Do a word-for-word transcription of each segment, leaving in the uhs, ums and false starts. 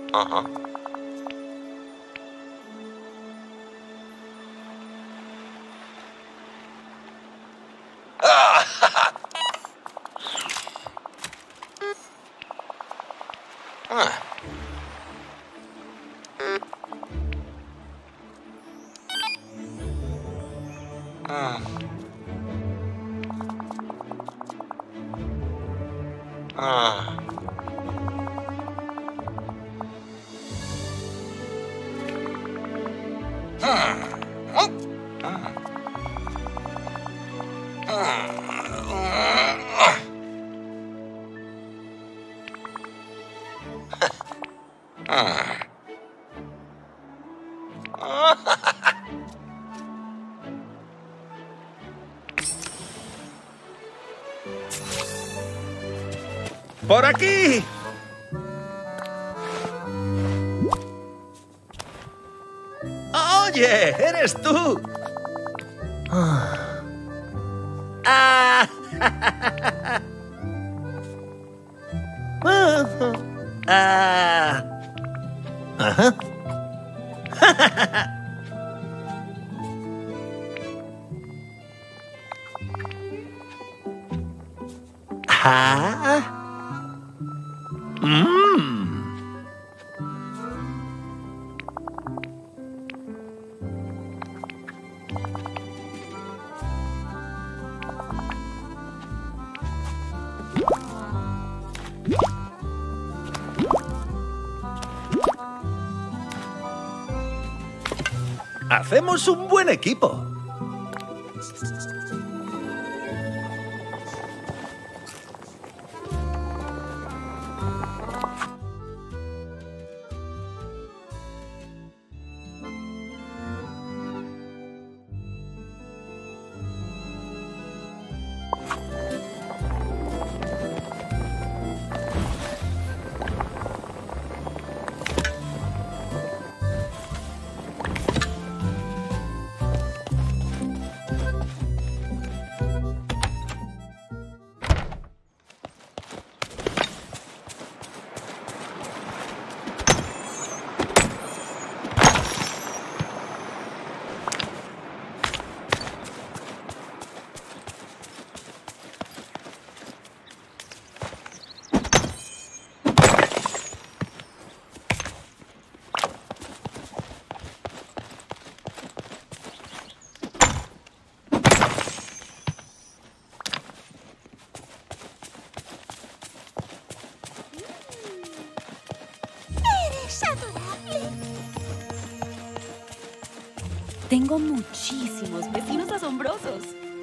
Ajá. ¡Ah! Ah. Ah. Ah. ¡Por aquí! ¡Oye! ¡Eres tú! Ah. Ah. Ah. Ajá. Ah. Mmm. Hacemos un buen equipo. Tengo muchísimos vecinos asombrosos.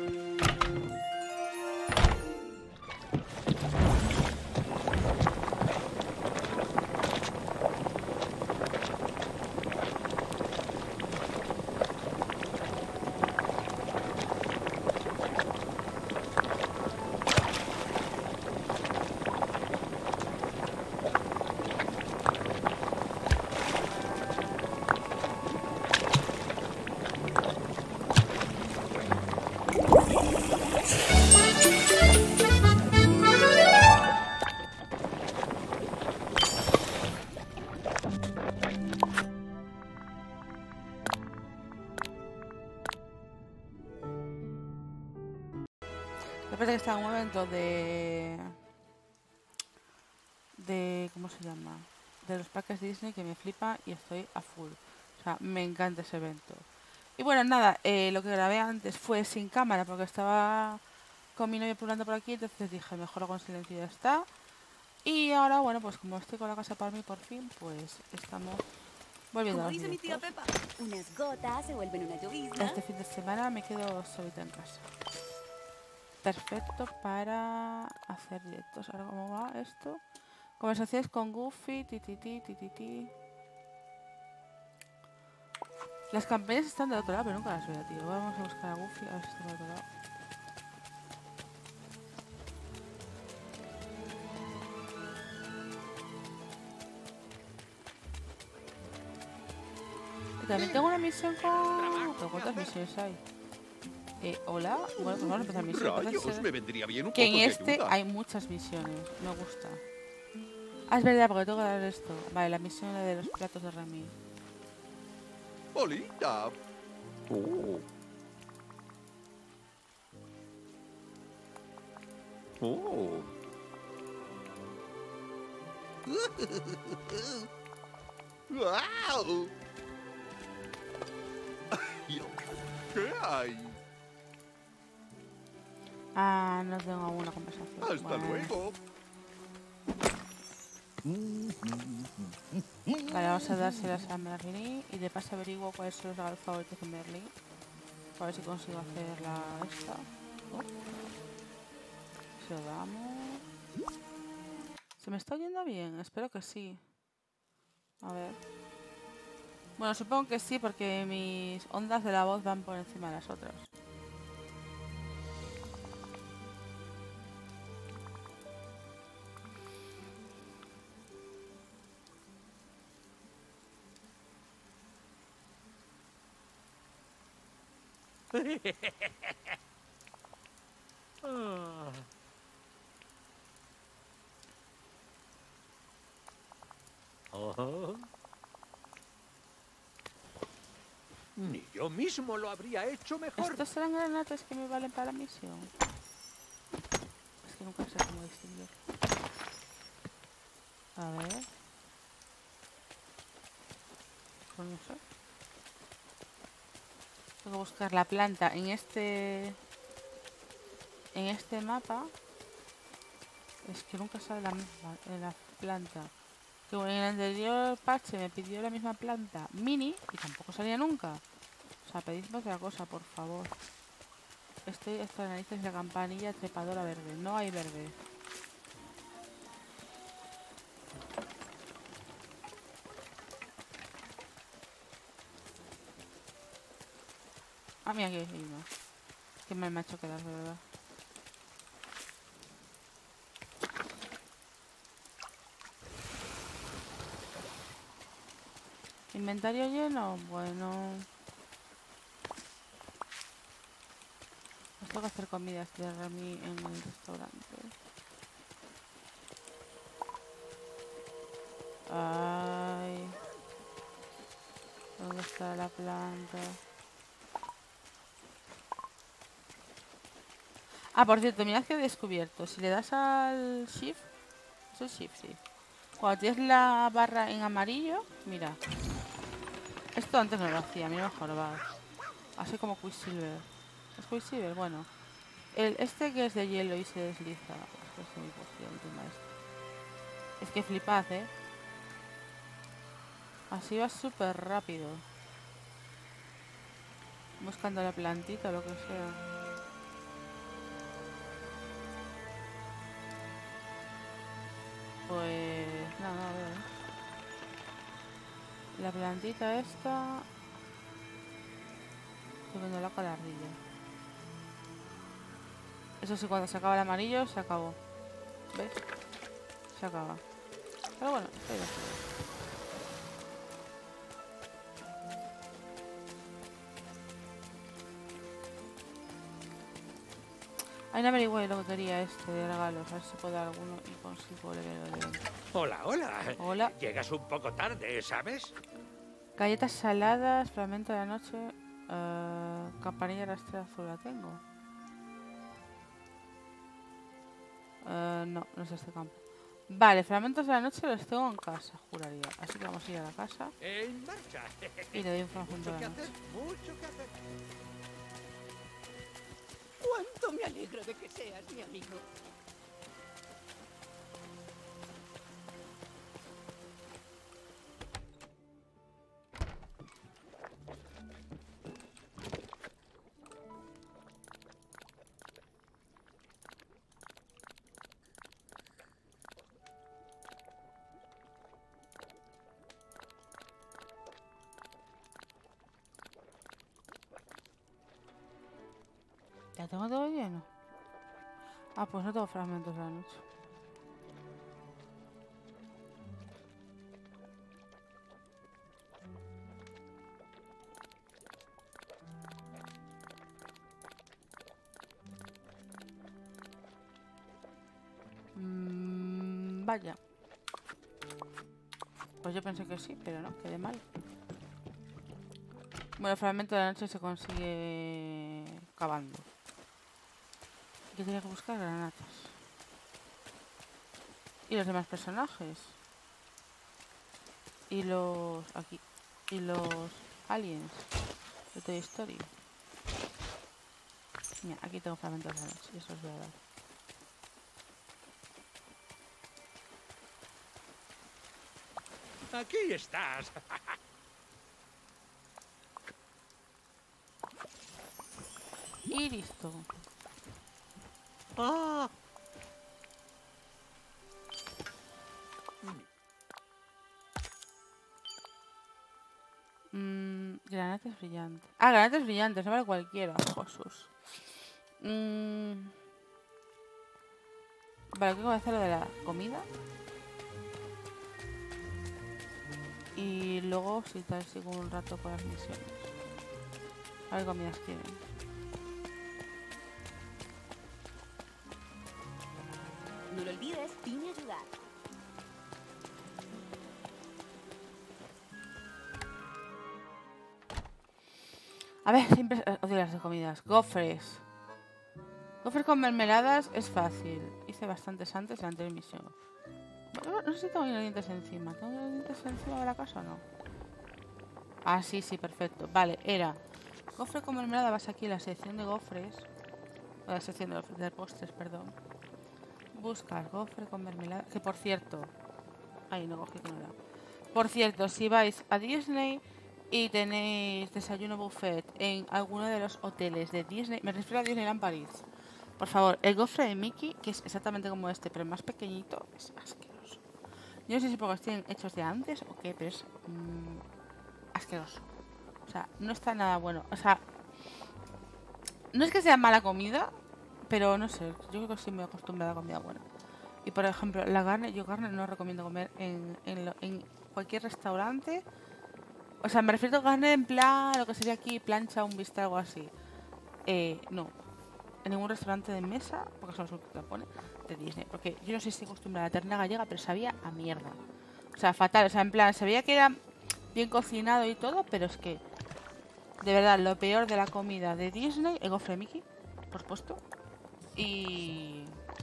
Después de que está en un momento de... de... ¿cómo se llama? De los parques Disney que me flipa y estoy a full. O sea, me encanta ese evento. Y bueno, nada, eh, lo que grabé antes fue sin cámara porque estaba con mi novio pulando por aquí, entonces dije, mejor lo con silencio y ya está. Y ahora, bueno, pues como estoy con la casa para mí por fin, pues estamos volviendo a los Como dice mi tía directos. Pepa, unas gotas se vuelven una llovizna. Este fin de semana me quedo solita en casa. Perfecto para hacer directos. Ahora, ¿cómo va esto? Conversaciones con Goofy, ti ti ti ti ti ti. Las campañas están del otro lado, pero nunca las veo, tío. Vamos a buscar a Goofy, a ver si está del otro lado. Y también tengo una misión con... ¿Pero cuántas misiones hay? Eh, hola. Bueno, pues vamos a empezar misiones. Rayos, me vendría bien un Que poco en de este ayuda. hay muchas misiones. Me gusta. Ah, es verdad, porque tengo que dar esto. Vale, la misión de los platos de Remy. Bolita. Oh. Oh. ¡Guau! ¿Qué hay? Ah, no tengo alguna conversación. Hasta Bueno. luego. Vale, vamos a dárselas a Merlin y de paso averiguo cuáles son los regalos favoritos de Merlin. A ver si consigo hacer la esta. Oh. Se lo damos. ¿Se me está oyendo bien? Espero que sí. A ver. Bueno, supongo que sí porque mis ondas de la voz van por encima de las otras. Ah. Oh. Ni yo mismo lo habría hecho mejor. ¿Estos serán granates que me valen para la misión? Es que nunca sé cómo distinguir. A ver. Pues no sé. Tengo que buscar la planta en este... En este mapa. Es que nunca sale la misma en la planta. Que en el anterior parche me pidió la misma planta mini y tampoco salía nunca. O sea, pedidme otra cosa, por favor. Estoy hasta las narices de la campanilla trepadora verde. No hay verde. Ah, mira, aquí hay uno. Que me ha hecho quedar, de verdad. Inventario lleno, bueno. Pues tengo que hacer comidas de Remy en el restaurante. Ay. ¿Dónde está la planta? Ah, por cierto, mirad que he descubierto. Si le das al shift, es el shift, sí. Cuando tienes la barra en amarillo, mira. Esto antes no lo hacía, mira mejor va. Así como Quicksilver. ¿Es Quicksilver? Bueno. El, este que es de hielo y se desliza. Esto es mi poción, encima esto. Es que flipad, ¿eh? Así va súper rápido. Buscando la plantita o lo que sea. Pues nada, a ver. La plantita esta. Estoy viendo la calardilla. Eso sí, cuando se acaba el amarillo, se acabó. ¿Ves? Se acaba. Pero bueno, esto ya se ve. Hay una averigüe de lotería este de regalos. A ver si puedo dar alguno y consigo el evento. Hola, hola. Hola. Llegas un poco tarde, ¿sabes? Galletas saladas, fragmento de la noche, uh, campanilla rastrera azul la tengo. Uh, no, no es este campo. Vale, fragmentos de la noche los tengo en casa, juraría. Así que vamos a ir a la casa. En marcha. Y le doy un fragmento Mucho de que la noche. hacer, mucho que hacer. ¡Cuánto me alegro de que seas mi amigo! ¿Ya tengo todo lleno? Ah, pues no tengo fragmentos de la noche. Mm, vaya. Pues yo pensé que sí, pero no, quedé mal. Bueno, el fragmento de la noche se consigue cavando. Yo tenía que buscar granatas. Y los demás personajes. Y los... aquí. Y los aliens de Toy Story. Mira, aquí tengo fragmentos de la noche. Y eso os voy a dar. Aquí estás. Y listo. Ah. Mm, granates brillantes. Ah, granates brillantes, no vale cualquiera. Jesús. Mm. Vale, ¿qué voy a hacer lo de la comida? Y luego, si tal, sigo un rato con las misiones. A ver qué comidas quieren. No lo olvides, vine a ayudar. A ver, siempre eh, odio las de comidas. Gofres. Gofres con mermeladas es fácil. Hice bastantes antes de la anterior misión. No, no sé si tengo ingredientes encima. ¿Tengo ingredientes encima de la casa o no? Ah, sí, sí, perfecto. Vale, era gofre con mermelada. Vas aquí a la sección de gofres. O la sección de, de postres, perdón. Buscas gofre con mermelada. Que por cierto... Ay, no cogí que no era. Por cierto, si vais a Disney y tenéis desayuno buffet en alguno de los hoteles de Disney... Me refiero a Disneyland París. Por favor, el gofre de Mickey, que es exactamente como este, pero más pequeñito, es asqueroso. Yo no sé si porque estén hechos de antes o qué, pero es mmm, asqueroso. O sea, no está nada bueno. O sea, no es que sea mala comida, pero no sé, yo creo que estoy muy acostumbrada a comida buena. Y por ejemplo, la carne, yo carne no recomiendo comer en, en, lo, en cualquier restaurante. O sea, me refiero a carne en plan, lo que sería aquí, plancha, un bistec, algo así. Eh, no. En ningún restaurante de mesa, porque eso es lo que te pone, de Disney. Porque yo no sé si estoy acostumbrada a la ternera gallega, pero sabía a mierda. O sea, fatal. O sea, en plan, sabía que era bien cocinado y todo, pero es que, de verdad, lo peor de la comida de Disney, el gofre de Mickey, por supuesto. Y...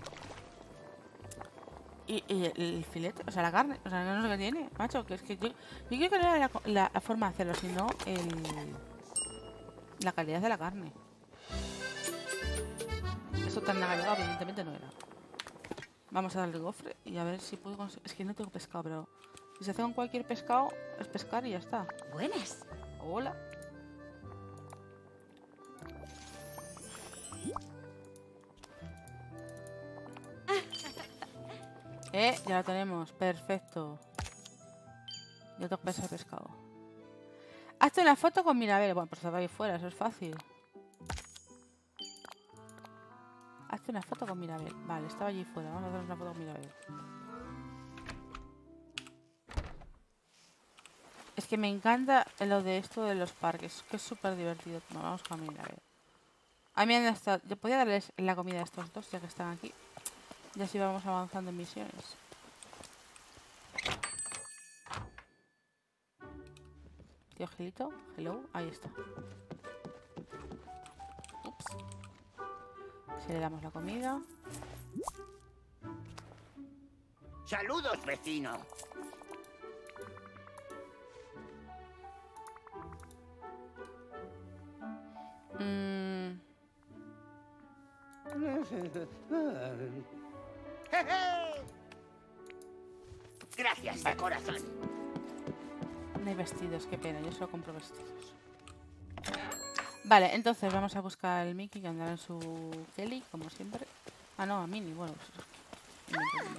Y, y el, el filete, o sea, la carne, o sea, no es lo que tiene, macho, que es que yo, yo creo que no era la, la, la forma de hacerlo, sino el, la calidad de la carne. Eso tan gallega, evidentemente no era. Vamos a darle gofre y a ver si puedo conseguir. Es que no tengo pescado, pero si se hace con cualquier pescado, es pescar y ya está. Buenas. Hola. Eh, ya lo tenemos. Perfecto. Ya tengo que pesar pescado. Hazte una foto con Mirabel. Bueno, pues se va ahí fuera, eso es fácil. Hazte una foto con Mirabel. Vale, estaba allí fuera. Vamos a hacer una foto con Mirabel. Es que me encanta lo de esto de los parques. Que es súper divertido. Bueno, vamos con Mirabel. A mí han estado... Yo podía darles la comida a estos dos ya que están aquí. Y así vamos avanzando en misiones. Tío Gilito, hello, ahí está. Ups. Si le damos la comida. Saludos, vecino. Mm, Gracias de corazón. no hay vestidos, qué pena, yo solo compro vestidos. Vale, entonces vamos a buscar al Mickey que andará en su Kelly, como siempre. Ah, no, a Minnie, bueno. Pues,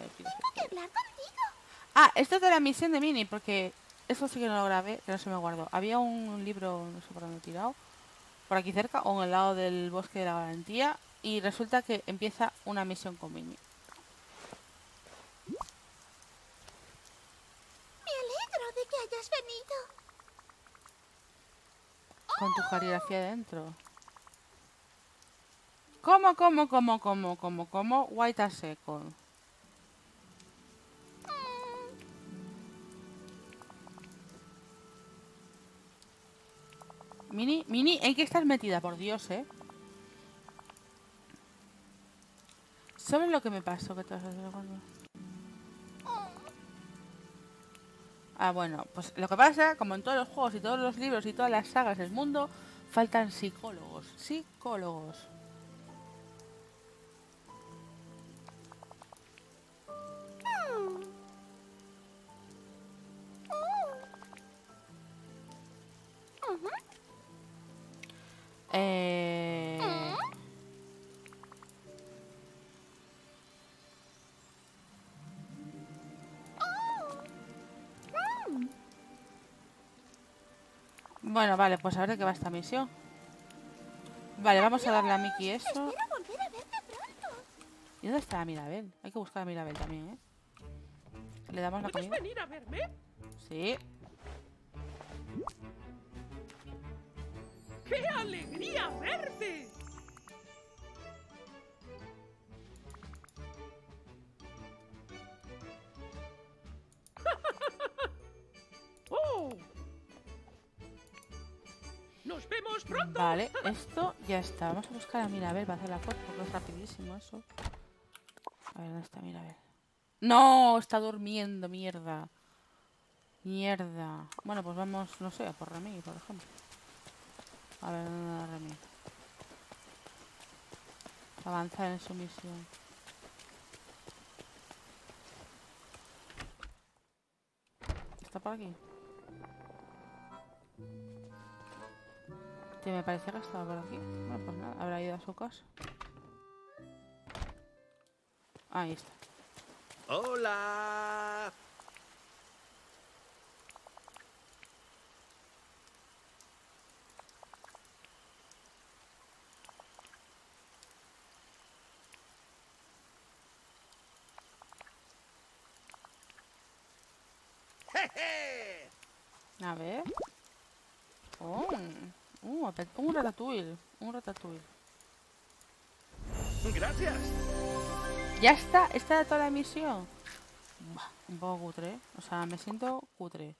ah, esto es de la misión de Minnie, porque eso sí que no lo grabé, que no se me guardó. Había un libro, no sé por dónde he tirado, por aquí cerca, o en el lado del bosque de la garantía, y resulta que empieza una misión con Minnie. Me alegro de que hayas venido. Con tu caligrafía dentro. ¿Cómo, cómo, cómo, cómo, cómo, cómo? White as second. Mini, Mini, ¿en qué estás metida? Por Dios, ¿eh? ¿Sabes lo que me pasó? Que te vas a hacer cuando... Ah, bueno, pues lo que pasa, como en todos los juegos y todos los libros y todas las sagas del mundo, faltan psicólogos. Psicólogos. Eh... Bueno, vale, pues a ver de qué va esta misión. Vale, vamos a darle a Mickey eso. Espero volver a verte pronto. ¿Y dónde está la Mirabel? Hay que buscar a Mirabel también, ¿eh? ¿Le damos la ¿Puedes comida? venir a verme? Sí. ¡Qué alegría verte! ¡Oh! ¡Nos vemos pronto! Vale, esto ya está. Vamos a buscar a Mirabel para hacer la foto, porque es rapidísimo eso. A ver, ¿dónde está Mirabel? ¡No! Está durmiendo, mierda. Mierda. Bueno, pues vamos, no sé, a por Remy, por ejemplo. A ver, ¿dónde está Remy? Avanzar en su misión. ¿Está por aquí? Que me parecía que estaba por aquí. Bueno, pues nada, habrá ido a su casa. Ahí está. ¡Hola! ¡Jeje! A ver. Oh. Uh, un ratatouille. Un ratatouille. Gracias. Ya está. Esta era toda la misión. Buah, un poco cutre, ¿eh? O sea, me siento cutre.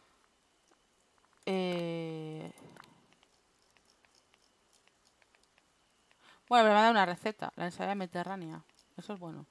Eh... Bueno, me va a dar una receta. La ensalada mediterránea. Eso es bueno.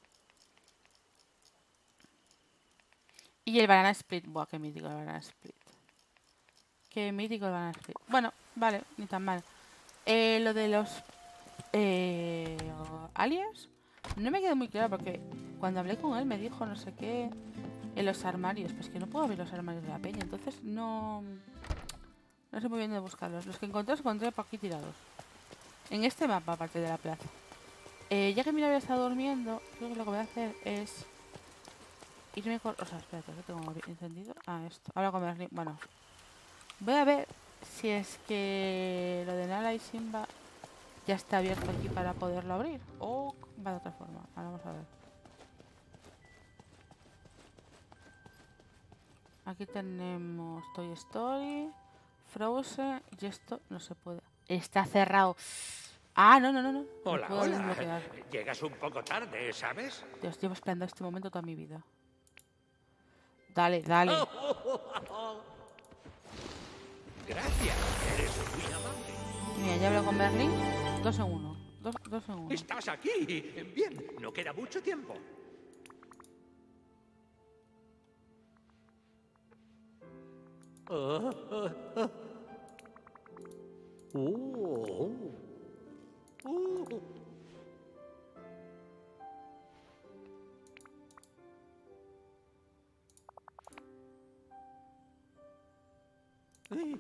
Y el banana split. Buah, qué mítico el banana split. Qué mítico el banana split. Bueno, vale, ni tan mal. Eh, lo de los eh, aliens no me quedó muy claro porque cuando hablé con él me dijo no sé qué en los armarios. Pues que no puedo abrir los armarios de la peña. Entonces no... No sé muy bien de buscarlos. Los que encontré los encontré por aquí tirados. En este mapa, aparte de la plaza. Eh, ya que mi novia está durmiendo, creo que lo que voy a hacer es... Irme con... O sea, espérate, que tengo encendido. Ah, esto. Ahora con Merlin. Bueno. Voy a ver si es que lo de Nala y Simba ya está abierto aquí para poderlo abrir. O va de otra forma. Ahora vamos a ver. Aquí tenemos Toy Story, Frozen y esto no se puede. Está cerrado. Ah, no, no, no, no. No Hola, puedo hola. desbloquear. Llegas un poco tarde, ¿sabes? Dios, llevo esperando este momento toda mi vida. Dale, dale. Gracias, eres muy amable. Mira, ya hablo con Berlín. Dos en uno. Dos, dos en uno. Estás aquí. Bien, no queda mucho tiempo. Ah, ah, ah. Oh. Uh. Ay.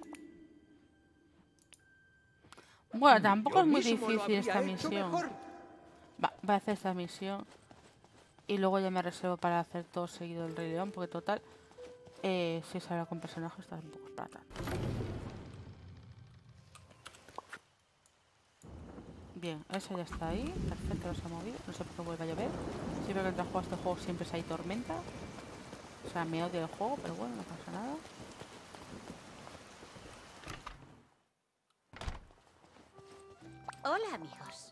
Bueno, tampoco Yo es muy mismo lo difícil habría esta hecho misión. mejor. Va, va a hacer esta misión. Y luego ya me reservo para hacer todo seguido el Rey León. Porque total, eh, si se habla con personajes, está un poco para tanto. Bien, eso ya está ahí. Perfecto, no se ha movido. No sé por qué vuelve a llover. Siempre que entras a jugar este juego siempre hay tormenta. O sea, me odio el juego, pero bueno, no pasa nada. Hola, amigos.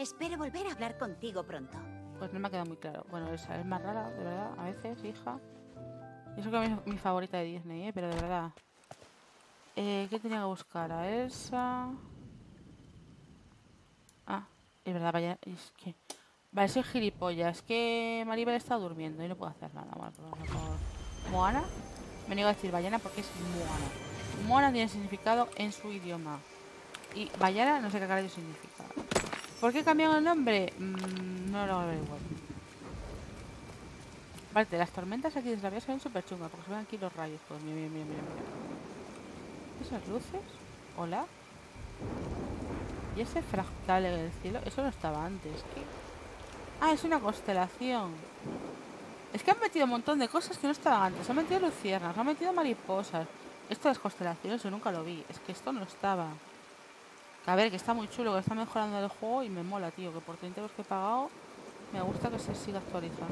Espero volver a hablar contigo pronto. Pues no me ha quedado muy claro. Bueno, esa es más rara, de verdad, a veces, hija. Y eso que es mi, mi favorita de Disney, ¿eh? Pero de verdad. Eh, ¿Qué tenía que buscar? A Elsa... Ah, es verdad, vaya... Es que... Vale, soy gilipollas. Es que Maribel está durmiendo y no puedo hacer nada. Bueno, pues vamos a por Moana. Me niego a decir Ballena porque es Moana. Moana tiene significado en su idioma. Y Ballena no sé qué carajo significa. ¿Por qué cambiaron el nombre? Mm, no lo averiguo. Vale, las tormentas aquí desde la vía se ven súper chungas porque se ven aquí los rayos. Pues mira, mira, mira, mira, mira. ¿Esas luces? ¿Hola? ¿Y ese fractal en el cielo? Eso no estaba antes. ¿Qué? Ah, es una constelación. Es que han metido un montón de cosas que no estaban antes. Han metido luciernas, han metido mariposas. Esto de las constelaciones yo nunca lo vi. Es que esto no estaba. A ver, que está muy chulo, que está mejorando el juego y me mola, tío. Que por treinta euros que he pagado, me gusta que se siga actualizando.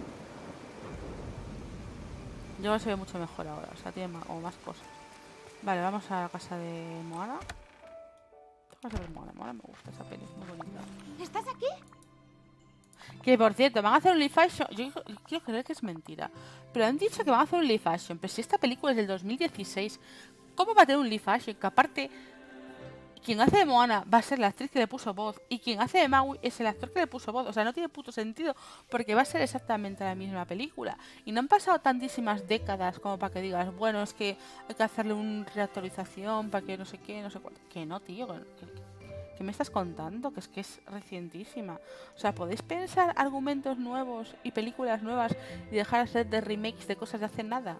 Yo se ve mucho mejor ahora, o sea, tiene más, o más cosas. Vale, vamos a la casa de Moana. Vamos a ver Moana, Moana me gusta esa peli, es muy bonita. ¿Estás aquí? Que por cierto, van a hacer un live action. Yo quiero creer que es mentira, pero han dicho que van a hacer un live action. Pero si esta película es del dos mil dieciséis, ¿cómo va a tener un live action? Que aparte, quien hace de Moana va a ser la actriz que le puso voz, y quien hace de Maui es el actor que le puso voz. O sea, no tiene puto sentido, porque va a ser exactamente la misma película. Y no han pasado tantísimas décadas como para que digas, bueno, es que hay que hacerle una reactualización para que no sé qué, no sé cuánto. Que no, tío, que, ¿qué me estás contando? Que es que es recientísima. O sea, podéis pensar argumentos nuevos y películas nuevas y dejar de ser de remakes de cosas de hace nada.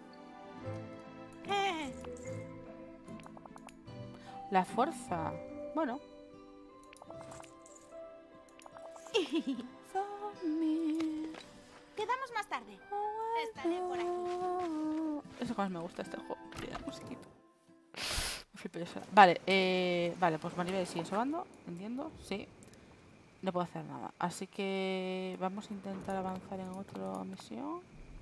Eh. La fuerza. Bueno. Quedamos más tarde. Estaré por aquí. Eso más me gusta este juego. Mira, musiquito. Vale, eh, vale, pues Maribel sigue sobando, entiendo, sí. No puedo hacer nada. Así que vamos a intentar avanzar en otra misión.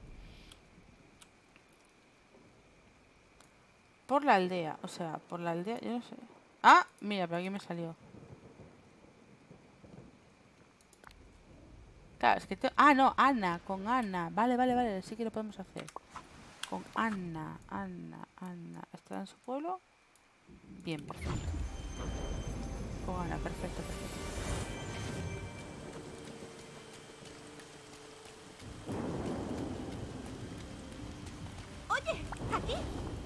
Por la aldea, o sea, por la aldea, yo no sé. Ah, mira, pero aquí me salió. Claro, es que te... Ah, no, Ana, con Ana. Vale, vale, vale, sí que lo podemos hacer. Con Ana, Ana, Ana. ¿Está en su pueblo? Bien, perfecto. Con Ana, perfecto, perfecto. Oye, aquí.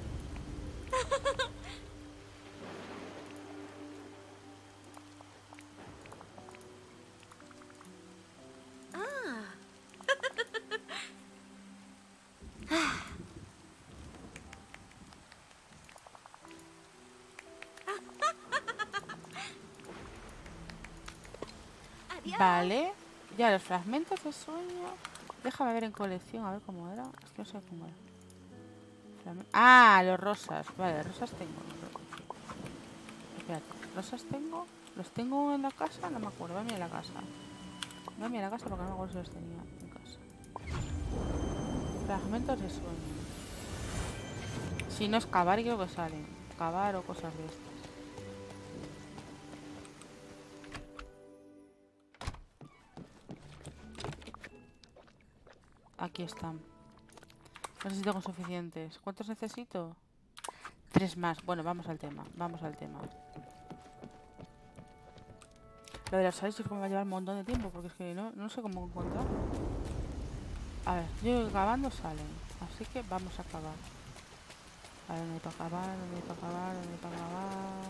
Vale, ya los fragmentos de sueño. Déjame ver en colección, a ver cómo era. Es que no sé cómo era. Fragmen... Ah, los rosas. Vale, rosas tengo. Espérate, rosas tengo. ¿Los tengo en la casa? No me acuerdo. Voy a mirar la casa. Voy a mirar la casa porque no me acuerdo si los tenía en casa. Fragmentos de sueño. Si no es cavar, creo que salen. Cavar o cosas de estas. Aquí están. No sé si tengo suficientes. ¿Cuántos necesito? Tres más. Bueno, vamos al tema. Vamos al tema. Lo de los salicios me va a llevar un montón de tiempo porque es que no, no sé cómo encontrar. A ver, yo cavando salen. Así que vamos a cavar. A ver, ¿dónde hay para cavar? ¿Dónde hay para cavar? ¿Dónde hay para cavar?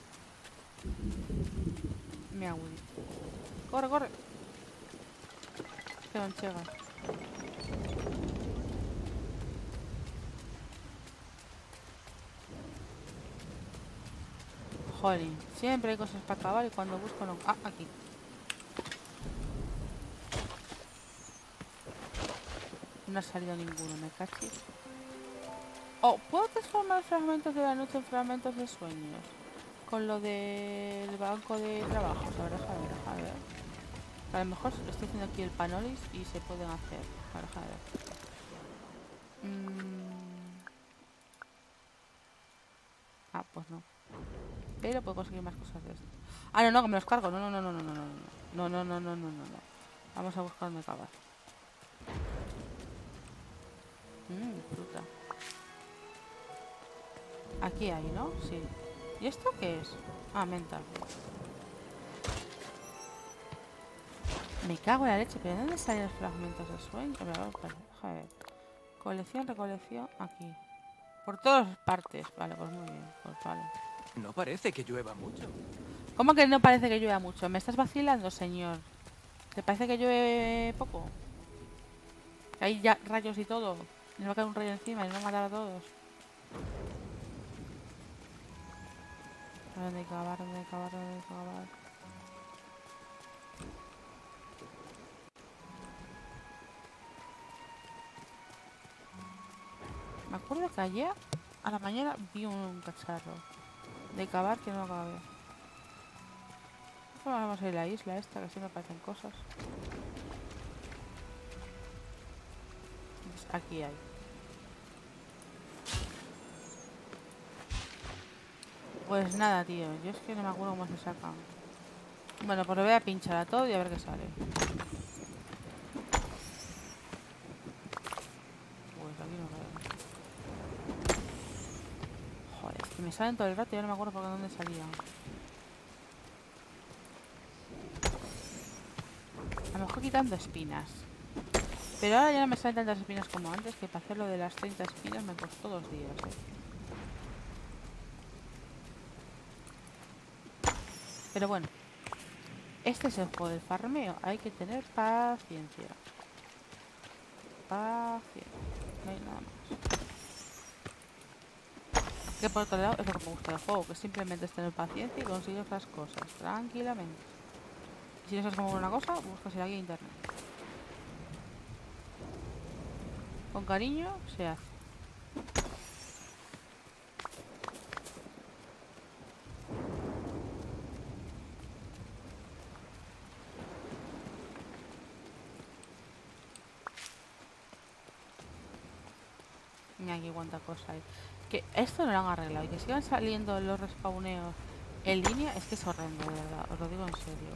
Me agüí. ¡Corre, corre! Que no llega. Jolín, siempre hay cosas para acabar y cuando busco no... Ah, aquí. No ha salido ninguno, me cachis. Oh, ¿puedo transformar fragmentos de la noche en fragmentos de sueños? Con lo del banco de trabajo. A ver, déjame ver, déjame ver. A lo mejor estoy haciendo aquí el panolis y se pueden hacer. A ver, déjame ver. Mm. Ah, pues no. Pero puedo conseguir más cosas de esto. Ah, no, no, que me los cargo. No, no, no, no, no, no, no. No, no, no, no, no, no, no. Vamos a buscar dónde cavar. Mmm, fruta. Aquí hay, ¿no? Sí. ¿Y esto qué es? Ah, menta. Me cago en la leche, pero ¿de dónde salen los fragmentos de sueño? A ver, a ver. Colección, recolección, aquí. Por todas partes. Vale, pues muy bien. Pues vale. No parece que llueva mucho. ¿Cómo que no parece que llueva mucho? ¿Me estás vacilando, señor? ¿Te parece que llueve poco? Hay ya rayos y todo. Nos va a caer un rayo encima y nos va a matar a todos. ¿Dónde cavar? ¿Dónde cavar? ¿Dónde cavar? Me acuerdo que ayer a la mañana vi un cacharro de cavar que no acabé. Vamos a ir a la isla esta, que sí me parecen cosas. Pues aquí hay. Pues nada, tío. Yo es que no me acuerdo cómo se sacan. Bueno, pues lo voy a pinchar a todo y a ver qué sale. Pues aquí no veo. Joder, es que me salen todo el rato y ya no me acuerdo por dónde salían. A lo mejor quitando espinas. Pero ahora ya no me salen tantas espinas como antes, que para hacer lo de las treinta espinas me costó dos días, eh. Pero bueno. Este es el juego del farmeo. Hay que tener paciencia. Paciencia. No hay nada más. Que por otro lado es lo que me gusta del juego, que simplemente es tener paciencia y conseguir las cosas tranquilamente. Y si no sabes cómo una cosa, buscas en la guía de internet. Con cariño se hace. Mira aquí cuánta cosa hay. Que esto no lo han arreglado y que sigan saliendo los respawneos en línea es que es horrendo, de verdad. Os lo digo en serio.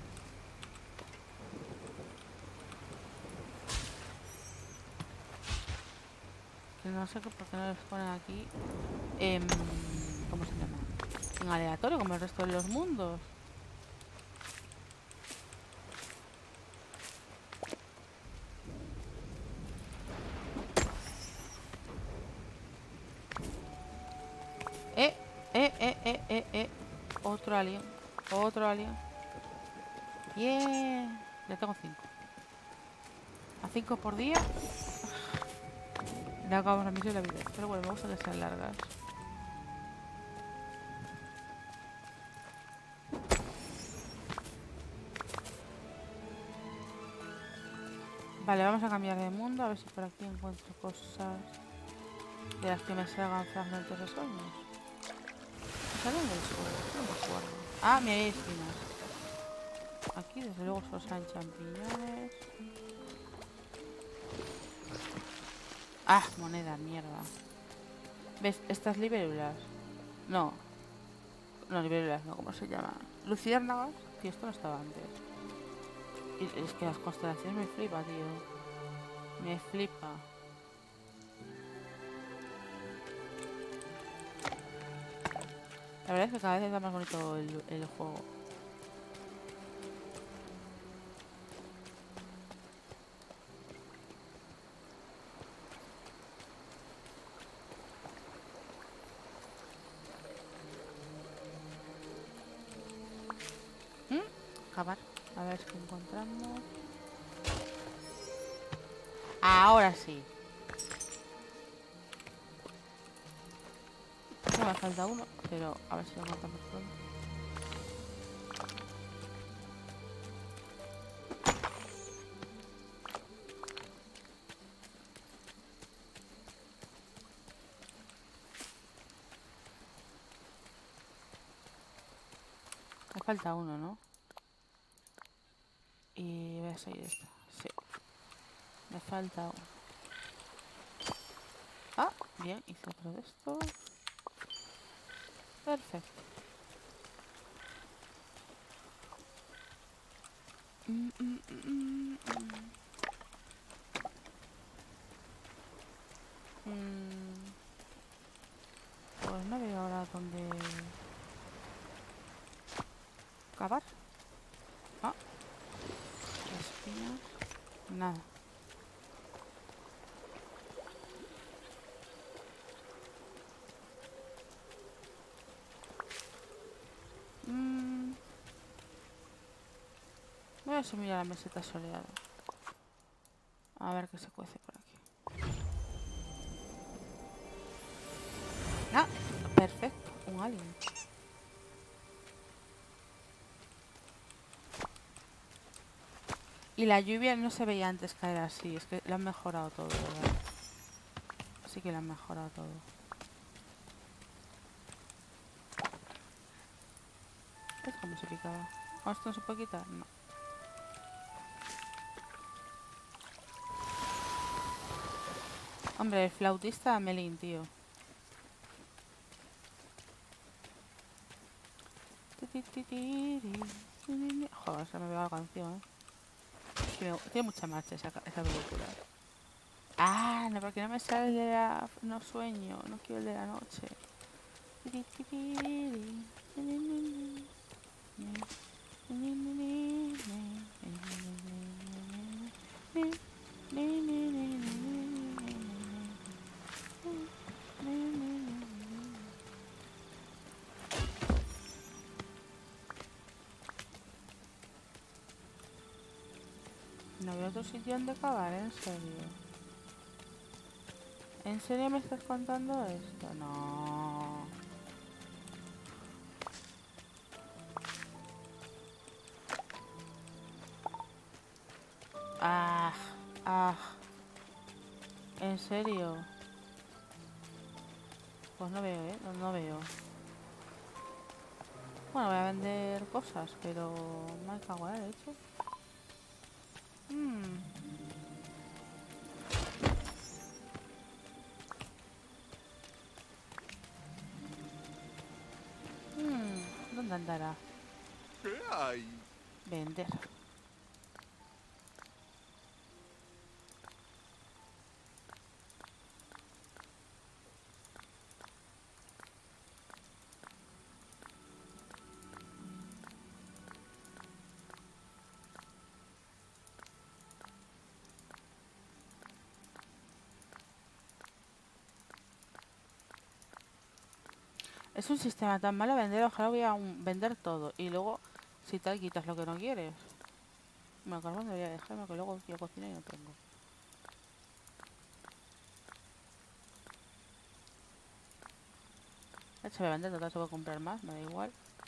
Que no sé por qué no les ponen aquí. Eh, ¿Cómo se llama? En aleatorio, como el resto de los mundos. Eh, eh, eh, eh, eh, eh. Otro alien. Otro alien. Yeah. Ya tengo cinco. A cinco por día. Le acabamos la misión de la vida. Pero bueno, me gusta que sean largas. Vale, vamos a cambiar de mundo. A ver si por aquí encuentro cosas de las que me salgan fragmentos de sueños. ¿Me salen del suelo? No me acuerdo. Ah, mira, hay espinas. Aquí desde luego solo salen champiñones. Ah, moneda, mierda. ¿Ves? Estas libélulas. No. No, libélulas, no, ¿cómo se llama? Luciérnagas. Tío, esto no estaba antes. Y es que las constelaciones me flipa, tío. Me flipa. La verdad es que cada vez está más bonito el, el juego. Acabar. A ver si encontramos. Ahora sí. No me falta uno, pero a ver si lo encontramos pronto. Me falta uno, ¿no? Y voy a seguir esta. Sí. Me falta uno. Ah, bien, hice otro de estos. Perfecto. Mm, mm, mm, mm. Mm, Pues no veo ahora dónde cavar. Ah, espinas. Nada. Mm, Voy a subir a la meseta soleada. A ver qué se cuece por aquí. Ah, perfecto. Un alien. Y la lluvia no se veía antes caer así. Es que lo han mejorado todo, ¿verdad? Sí que lo han mejorado todo. ¿Ves cómo se picaba? ¿O esto no se puede quitar? No. Hombre, el flautista Melín, tío. Joder, se me ve la canción, ¿eh? Es que me- tiene mucha marcha esa, esa película. Ah, no, porque no me sale el de la... No sueño, no quiero el de la noche. No veo otro sitio donde cavar, en serio. ¿En serio me estás contando esto? No. Ah, ah. ¿En serio? Pues no veo, ¿eh? No, no veo. Bueno, voy a vender cosas, pero me cago en el hecho. Mm. Mm, ¿Dónde andará? ¿Qué hay? Vender. Es un sistema tan malo vender, ojalá voy a un- vender todo. Y luego, si tal, quitas lo que no quieres. Bueno, carbón debería dejarme, que luego quiero cocinar y no tengo. Se voy a vender, total, se voy a comprar más, me da igual.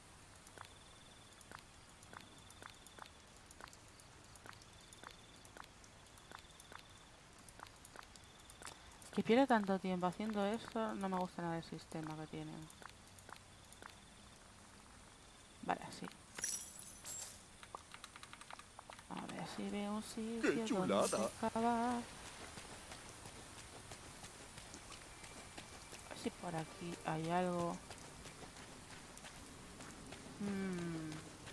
Es que pierde tanto tiempo haciendo eso, no me gusta nada el sistema que tienen. Vale, así. A ver si veo un sitio ¡Qué chulada! donde cavar. A ver si por aquí hay algo. Mm.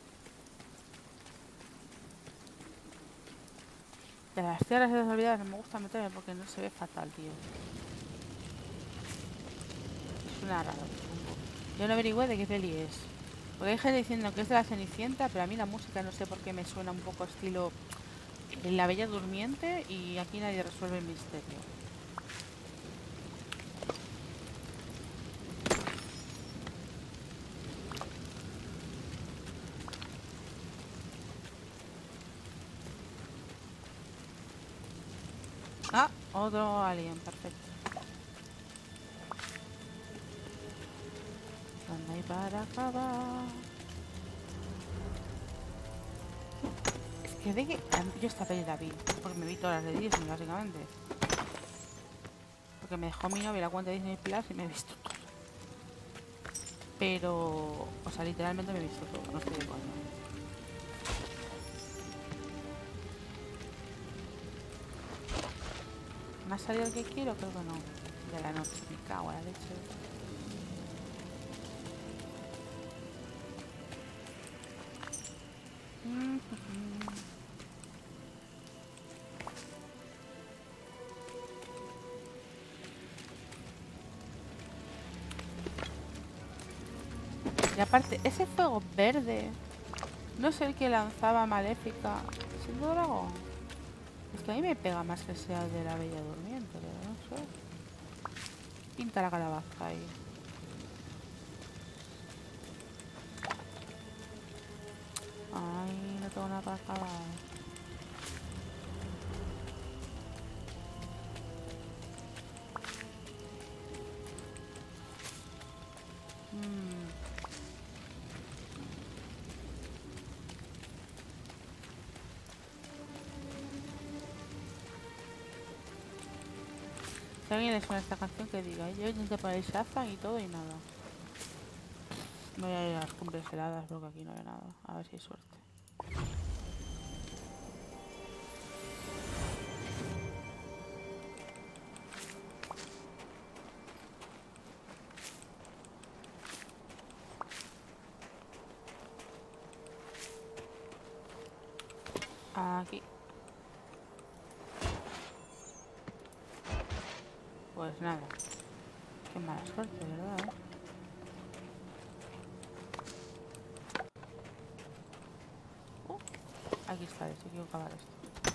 De las tierras de las olvidadas no me gusta meterme porque no se ve fatal, tío. Suena raro. Yo no averigüé de qué peli es. Porque hay gente diciendo que es de la Cenicienta, pero a mí la música no sé por qué me suena un poco estilo La Bella Durmiente y aquí nadie resuelve el misterio. Ah, otro alien, perfecto. ¿Dónde hay para acabar? Es que de que yo esta peli la vi, porque me vi todas las de Disney, básicamente. Porque me dejó mi novia la cuenta de Disney Plus y me he visto todo. Pero, o sea, literalmente me he visto todo, no estoy de coña. ¿Me ha salido el que quiero? Creo que no. De la noche, me cago en la leche. Mm, mm, mm. Y aparte, ese fuego verde no es el que lanzaba Maléfica siendo dragón. Es que a mí me pega más que sea de la Bella Durmiente, pero no sé. Pinta la calabaza ahí. Ay, no tengo nada para acabar. Mm. Si a alguien le suena esta canción, que diga. Yo intenté poner el Shazam y todo y nada. Voy a ir a las cumbres heladas porque aquí no hay nada. A ver si hay suerte. Aquí. Pues nada. Qué mala suerte, ¿verdad? ¿Eh? Uh, aquí está, si quiero acabar esto.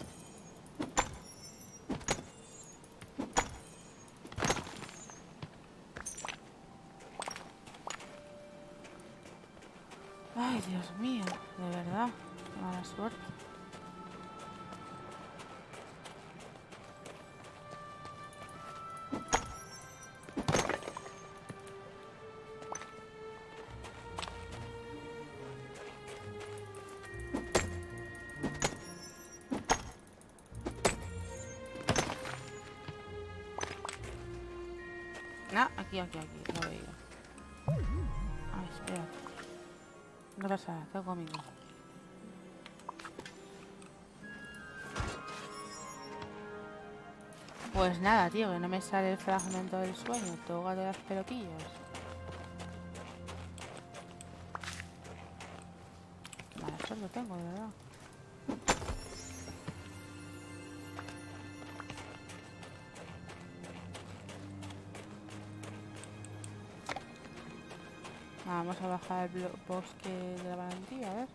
Ay, Dios mío, de verdad. Qué mala suerte. Ah, aquí, aquí, aquí, lo veo. Ay, espera. No pasa nada, tengo conmigo. Pues nada, tío, que no me sale el fragmento del sueño. Tengo que las pelotillas. Qué mala suerte tengo, de verdad. Vamos a bajar el bosque de la valentía, a ver.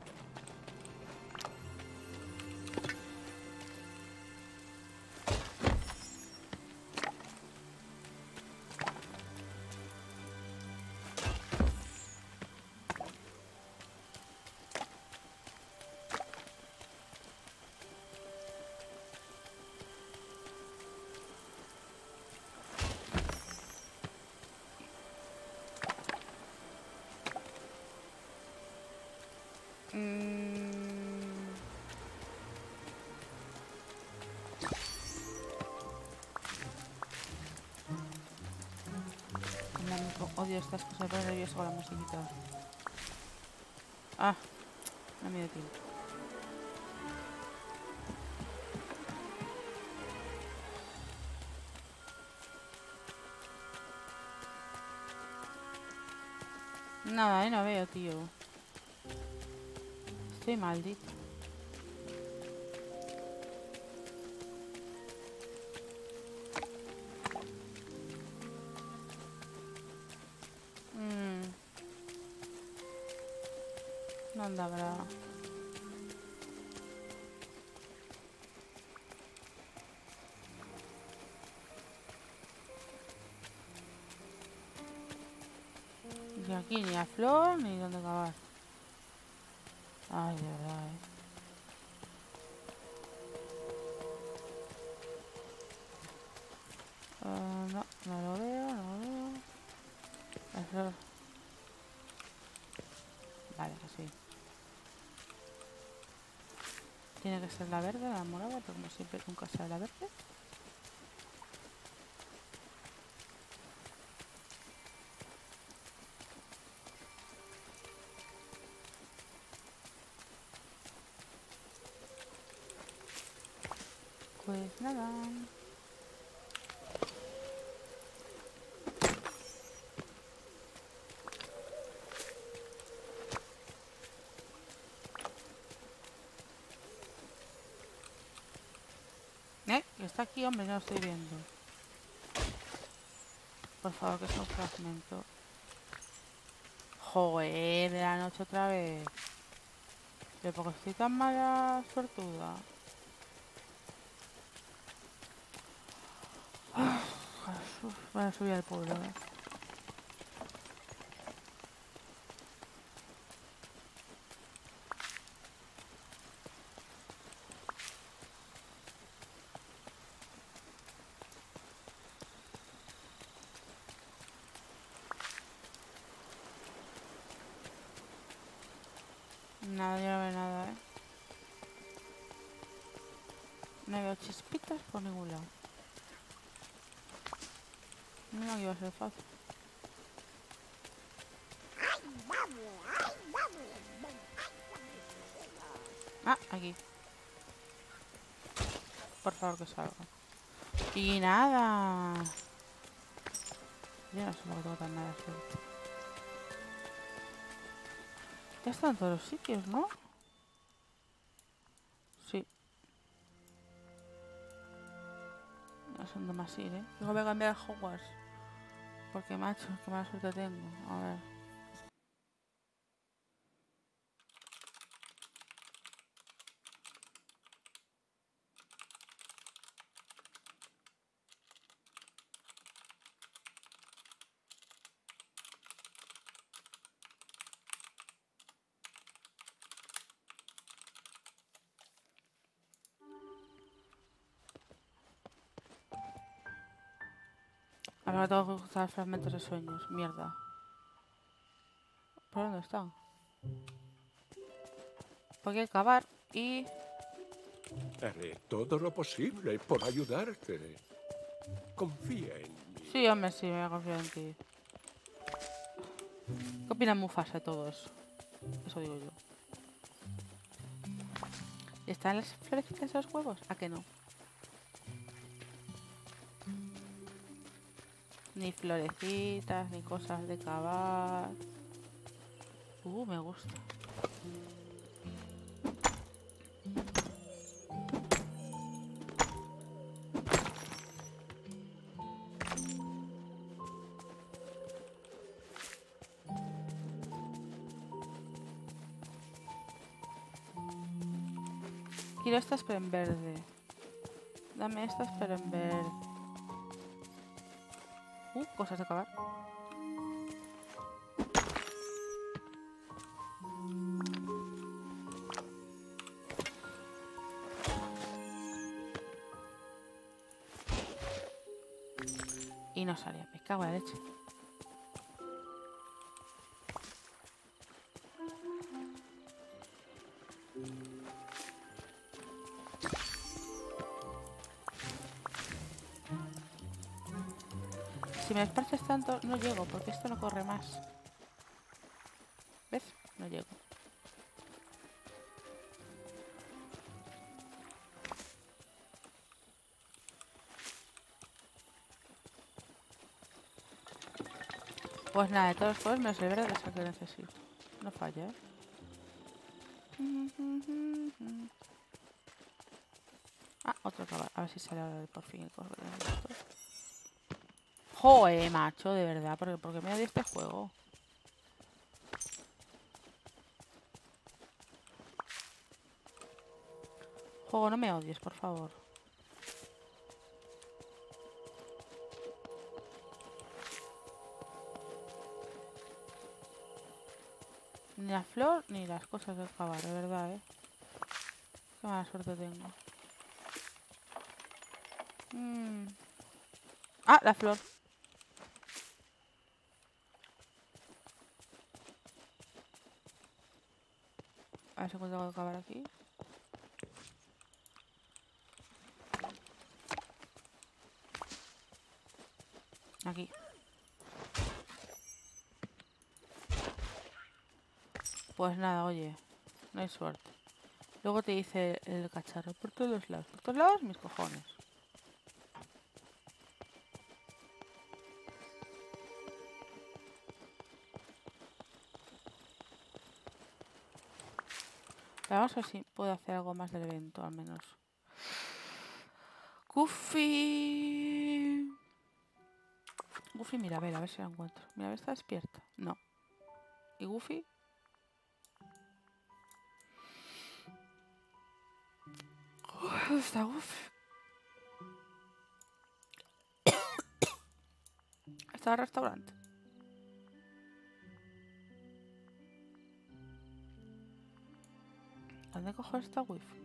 Odio estas cosas, me pone nervioso con la musiquita. Ah, no me dio tiempo. Nada, ahí no veo, tío. Estoy maldito. ¿Dónde habrá? Ni aquí, ni a flor, ni dónde acabar. Ay, de verdad, eh. Uh, no, no lo veo, no lo veo. La flor. Vale, que sí. Tiene que ser la verde, la morada, pero como siempre nunca sale la verde. Pues nada. ¿Eh? Que está aquí, hombre, no lo estoy viendo. Por favor, que sea un fragmento. Joder, de la noche otra vez. Pero porque estoy tan mala suertuda. Jesús, voy a subir al pueblo, ¿eh? Nada, yo no veo nada, ¿eh? No veo chispitas por ningún lado. No, que iba a ser fácil. Ah, aquí. Por favor, que salga. Y nada. Yo no sé por qué tengo tan nada suerte. Ya están en todos los sitios, ¿no? Sí. No son de más ir, ¿eh? Luego voy a cambiar a Hogwarts. Porque, macho, qué mala suerte tengo. A ver. Ahora tengo que usar fragmentos de sueños. Mierda. ¿Por dónde están? Voy a acabar y... Haré todo lo posible por ayudarte. Confía en mí. Sí, hombre, sí, me voy a confiar en ti. ¿Qué opina Mufasa de todo eso? Eso digo yo. ¿Están las florecitas de los huevos? ¿A que no? Ni florecitas, ni cosas de cavar. Uh, me gusta. Quiero estas pero en verde. Dame estas pero en verde. Uh, cosas de cavar. Y no salía, me cago en la leche. Si me esparces tanto, no llego, porque esto no corre más. ¿Ves? No llego. Pues nada, de todos modos me los libero de eso que necesito. No falla, ¿eh? Ah, otro caballo. A ver si sale ahora por fin el correo. Joder, macho, de verdad. ¿Por qué, ¿Por qué me odia este juego? Juego, no me odies, por favor. Ni la flor ni las cosas del caballo, de verdad, ¿eh? Qué mala suerte tengo. Mm. Ah, la flor. A ver si encuentro algo que acabar aquí. Aquí. Pues nada, oye. No hay suerte. Luego te dice el cacharro. Por todos lados. Por todos lados, mis cojones. Pero vamos a ver si puedo hacer algo más del evento, al menos. Goofy. Goofy Mirabel, a ver si la encuentro. Mirabel está despierta. No. ¿Y Goofy? ¿Dónde está Goofy? Está en el restaurante. ¿Dónde cojones está Goofy?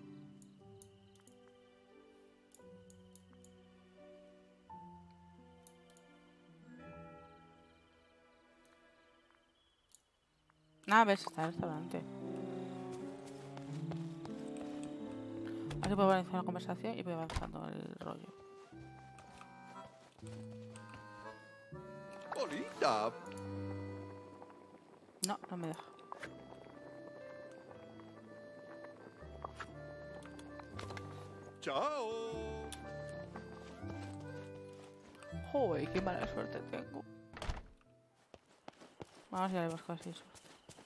Ah, a ver si está en el restaurante. Así puedo avanzar la conversación y voy avanzando el rollo. Polita. No, no me deja. Chao. Joder, qué mala suerte tengo. Vamos a ir a buscar así suerte.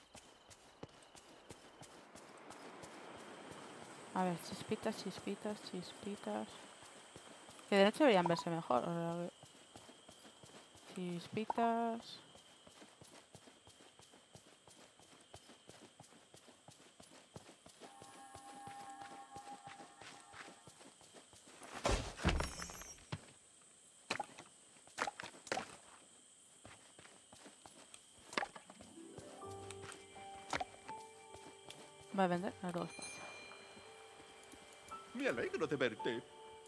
A ver, chispitas, chispitas, chispitas. Que de noche deberían verse mejor. O sea, chispitas. Va a vender a dos. Me alegro de verte.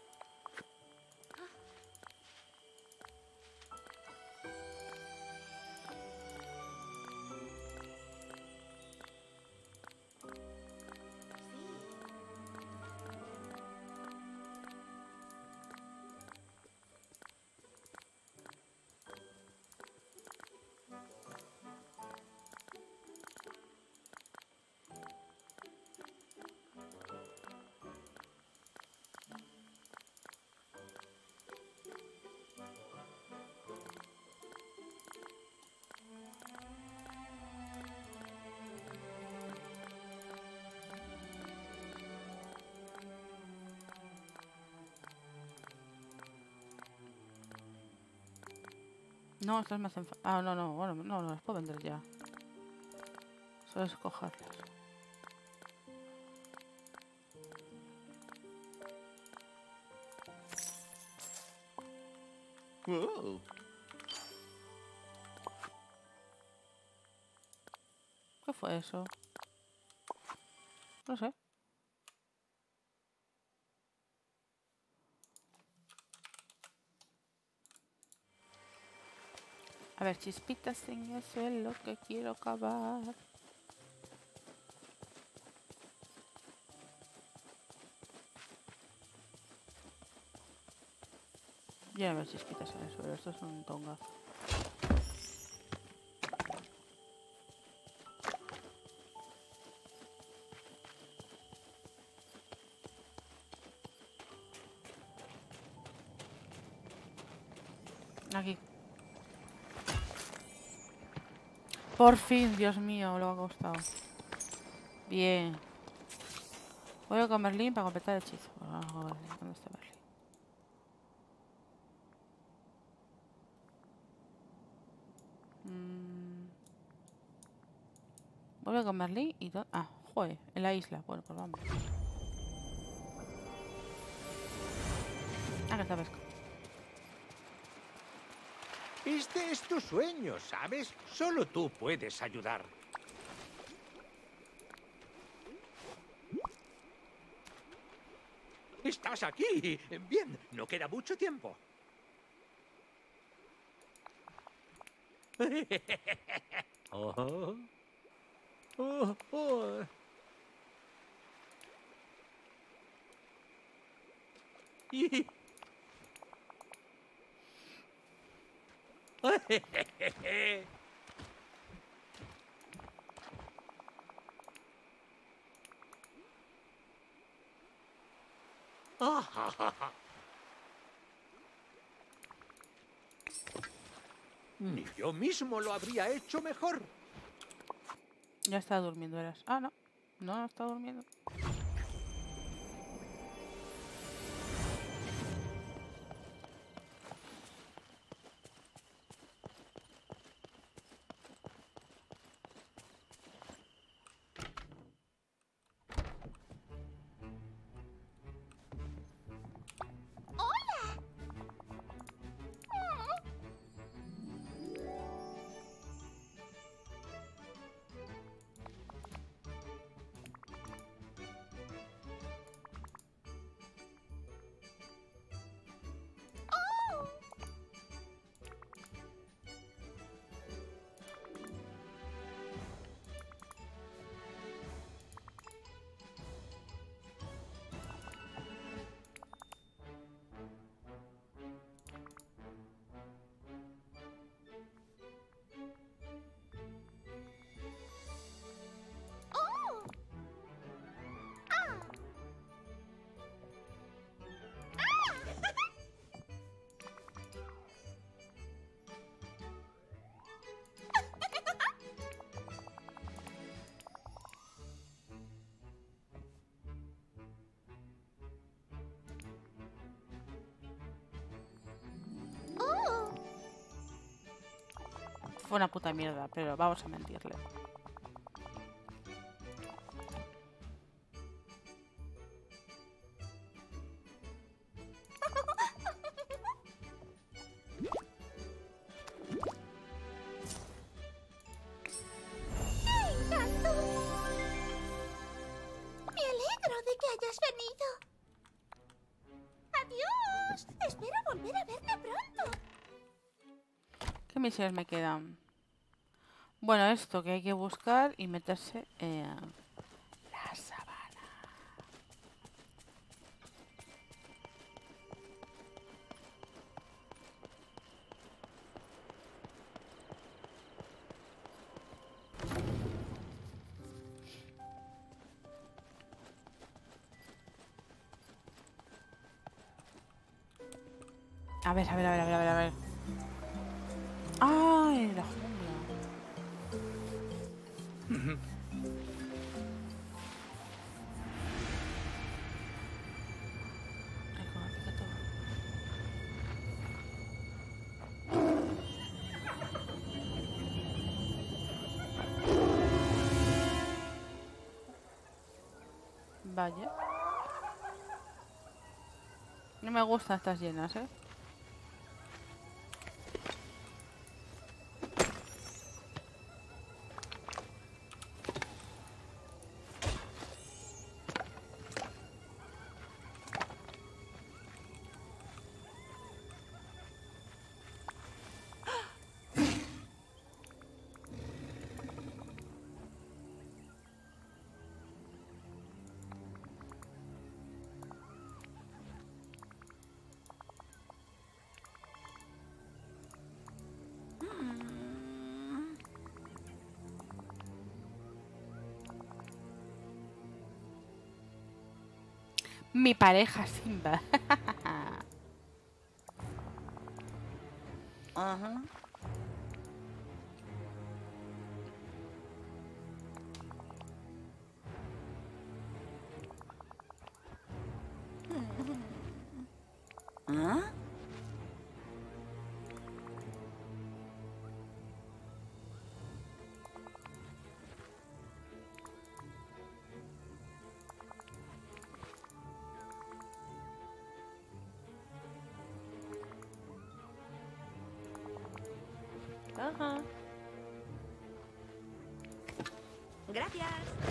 No, estas me hacen... Ah, no, no, bueno, no, no las puedo vender ya. Solo es cogerlas. Oh. ¿Qué fue eso? No sé. A ver, chispitas en el suelo que quiero acabar. Ya no veo chispitas en el suelo, esto es un tongazo. Aquí. Por fin, Dios mío, lo ha costado. Bien. Voy a con Merlín para completar el hechizo. Vamos a ver, ¿dónde está Merlín? Mm. Voy a con Merlín y... Ah, joder, en la isla. Bueno, pues vamos. Ah, que está pesca. Este es tu sueño, ¿sabes? Solo tú puedes ayudar. ¡Estás aquí! Bien, no queda mucho tiempo. Oh. Oh, oh. Y... Ni yo mismo lo habría hecho mejor. Ya está durmiendo, eras. Ah, no. No, no está durmiendo. fue una puta mierda, pero vamos a mentirle. Me alegro de que hayas venido. Adiós. Espero volver a verte pronto. ¿Qué misiones me quedan? Bueno, esto que hay que buscar y meterse en la sabana. A ver, a ver, a ver, a ver, a ver, a ver. ¡Ay, la jungla! Ay, cómo pica todo. Vaya. No me gustan estas llenas, ¿eh? Mi pareja Simba. Ajá. ¿Ah? Ajá. Gracias.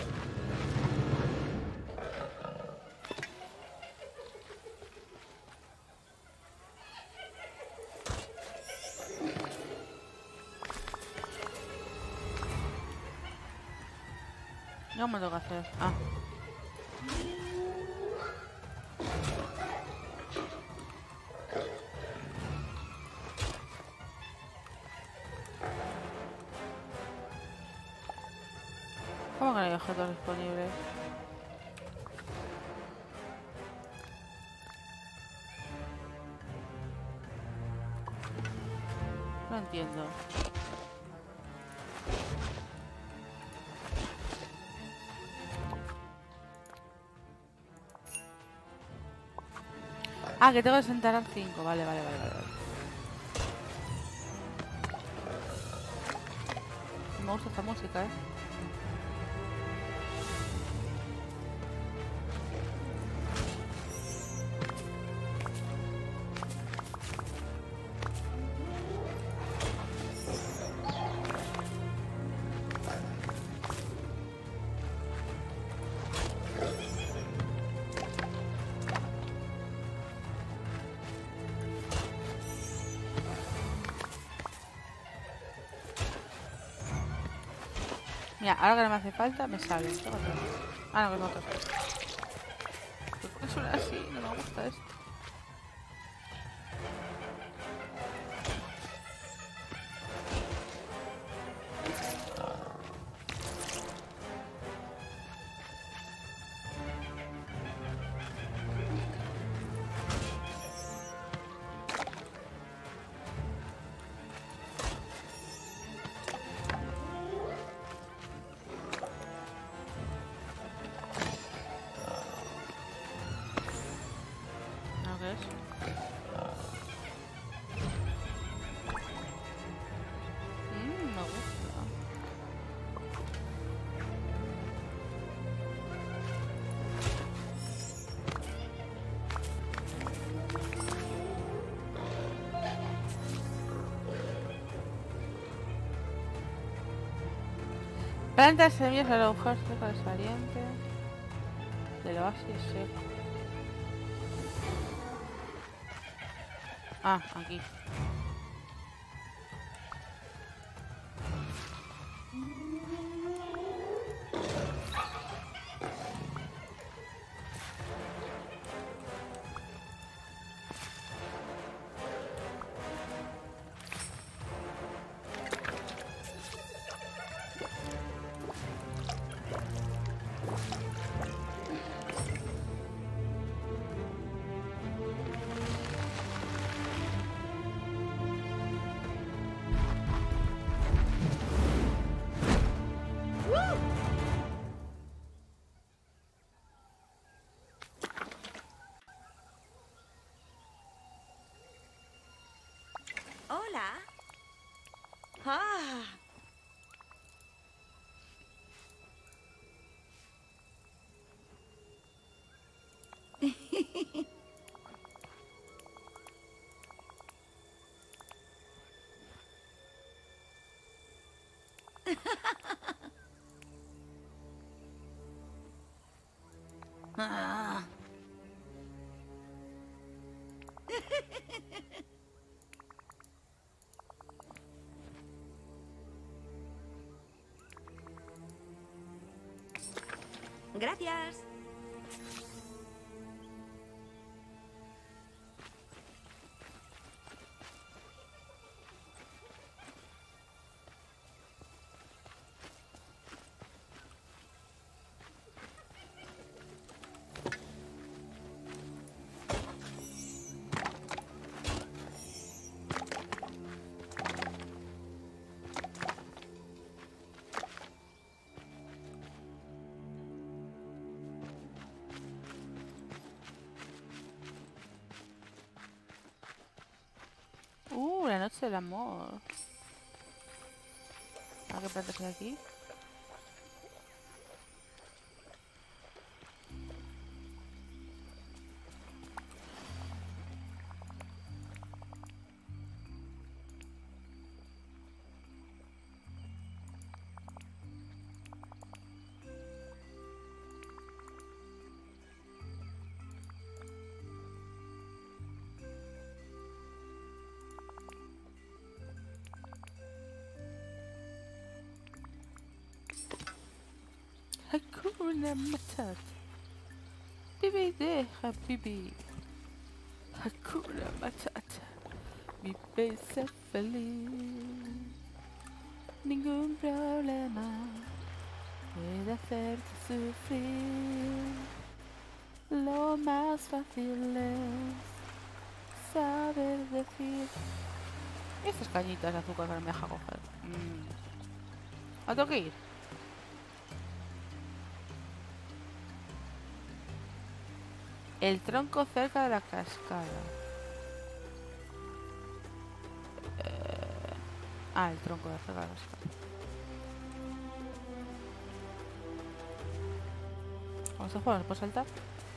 No me toca hacer. Ah. ¿Cómo que no hay objetos disponibles? No entiendo. Ah, que tengo que sentar al cinco. Vale, vale, vale, vale. Me gusta esta música, eh. Mira, ahora que no me hace falta, me sale. Ah, no, que no otro. ¿Por qué suena así? No me gusta esto. Planta semillas al agujero seco del saliente. Del oasis seco. Ah, aquí. Hola. Ah. Ah. Gracias. Uh, la noche del amor. ¿A qué plantas hay aquí? Hakuna Matata. Bibi de Habibi. Hakuna Matata. Vive ser feliz. Ningún problema puede hacerte sufrir. Lo más fácil es saber decir. Estas cañitas de azúcar que no me deja coger. Mm. ¿A tengo que ir? El tronco cerca de la cascada. Eh... Ah, el tronco de cerca de la cascada. ¿Cómo se juega? ¿No puedo saltar?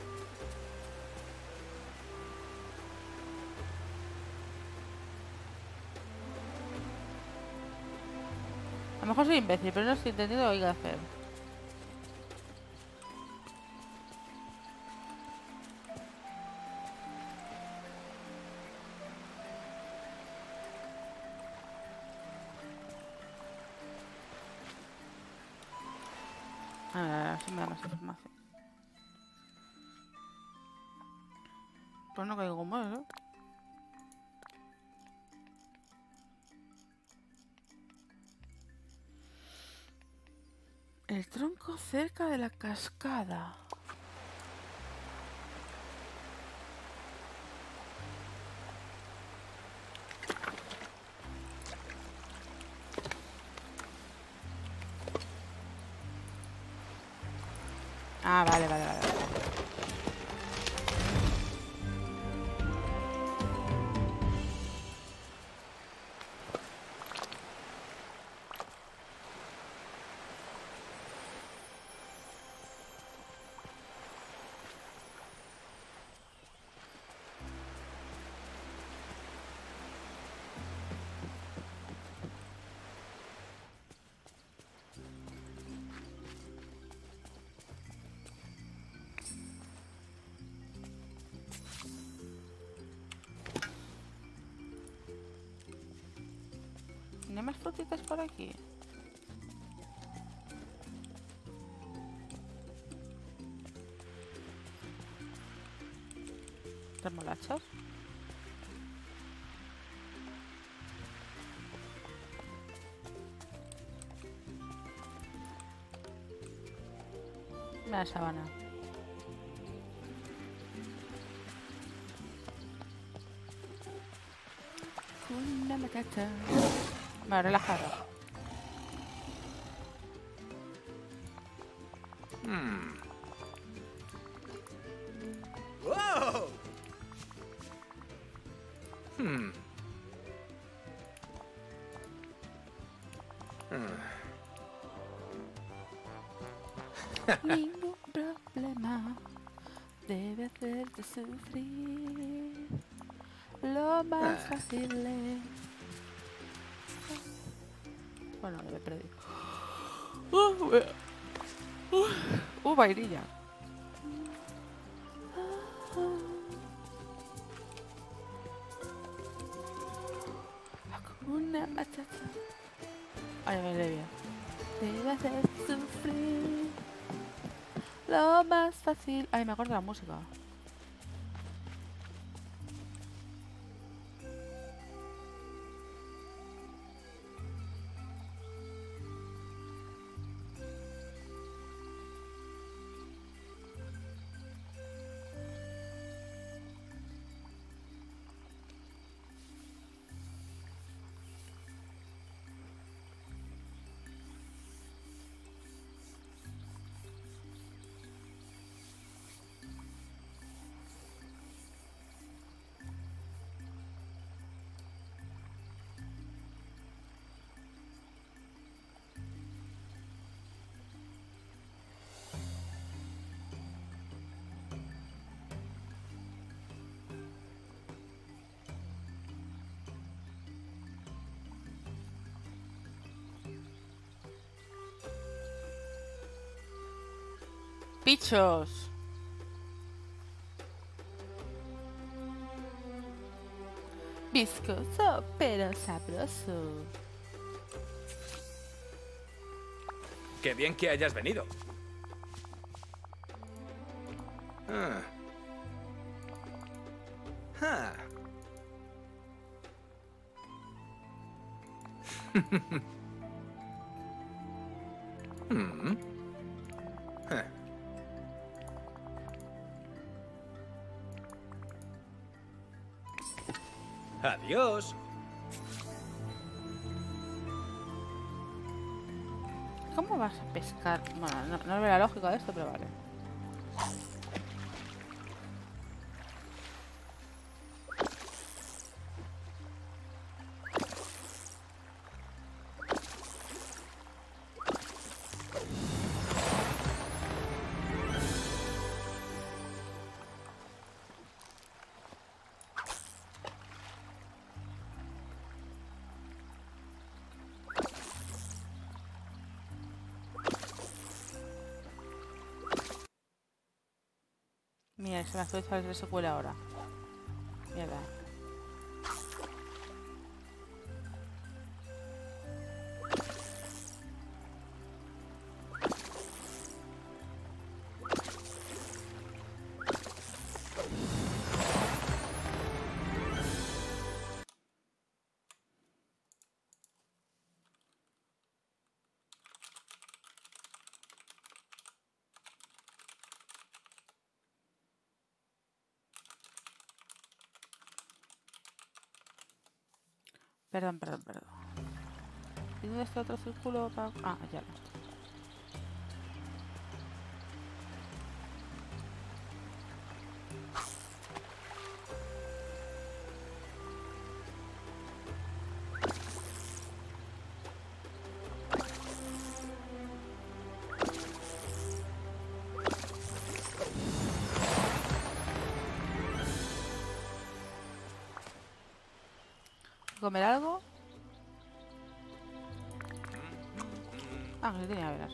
A lo mejor soy imbécil, pero no estoy entendiendo lo que hay que hacer. A ver, a ver si me da más información. Pues no caigo más, ¿no? El tronco cerca de la cascada. Ah, vale, vale, vale, vale. ¿No hay más frutitas por aquí? ¿Remolachas? Una sabana. Una matata. Me relajado. Hmm. ¡Wow! Hmm. Hmm. Ningún problema debe hacerte sufrir. Lo más fácil es... Bueno, me perdí. Uh, uh, uh, vainilla. Una matata. Ay, me le bien. Debe hacerte sufrir. Lo más fácil... Ay, me acuerdo de la música. Bichos. Viscoso pero sabroso. Qué bien que hayas venido. Ah. Ah. Hmm. Huh. Adiós. ¿Cómo vas a pescar? Bueno, no, no veo la lógica de esto, pero vale. Mira, se me actualiza el S Q L ahora. Mierda. Perdón, perdón, perdón. ¿Y dónde está otro círculo para...? Ah, ya lo está. ¿Comer algo? Ah, que sí tenía velas.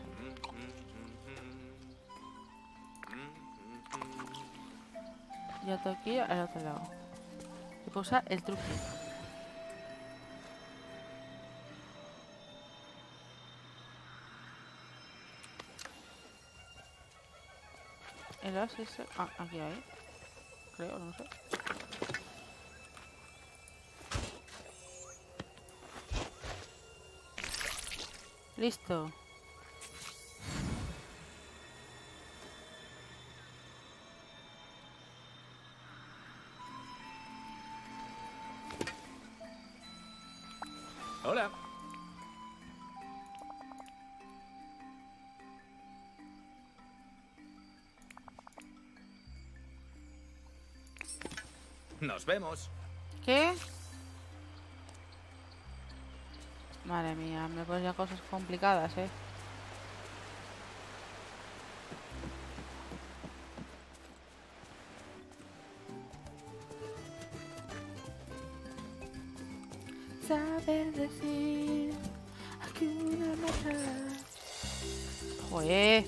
Ya estoy aquí al otro lado. Y puedo usar el truco. El oasis... Ah, aquí hay. Creo, no sé. Listo. Hola. Nos vemos. ¿Qué? Madre mía, me pones ya cosas complicadas, ¿eh? Saber decir Hakuna Matata. Joder.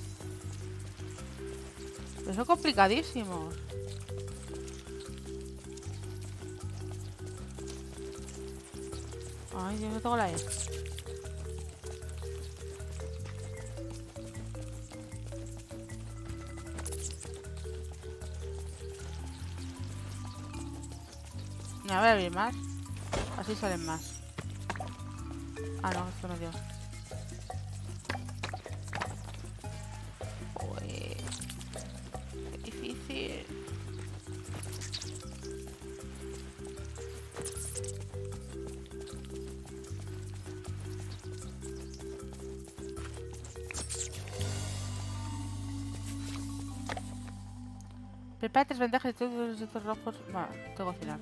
Pero son complicadísimos. Ay, yo no tengo la E. Me voy a abrir más. Así salen más. Ah, no, esto no dio. Uy, qué difícil. Prepara tres ventajas de todos los estos rojos. Bueno, tengo que cocinar.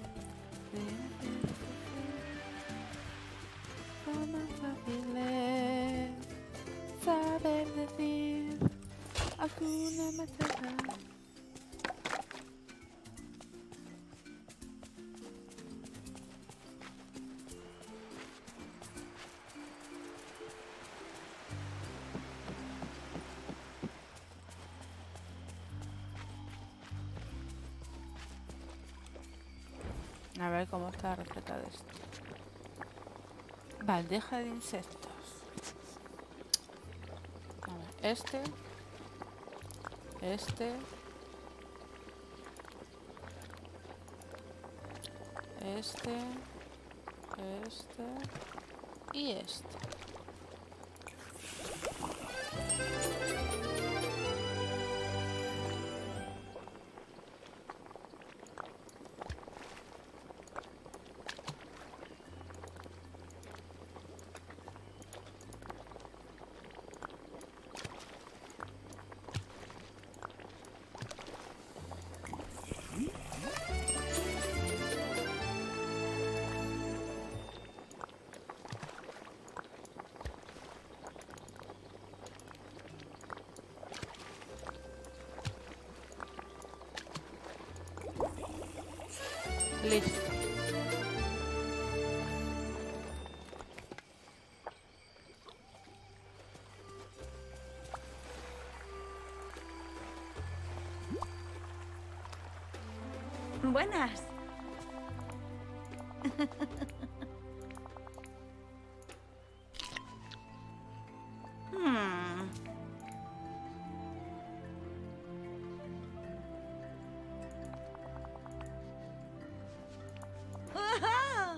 Lo más fácil es saber decir Hakuna Matata. A ver cómo está la receta de esto. Bandeja de insectos. A ver, este. Este. Este. Este. Y este. Listo. Buenas. Hmm. ¡Ajá!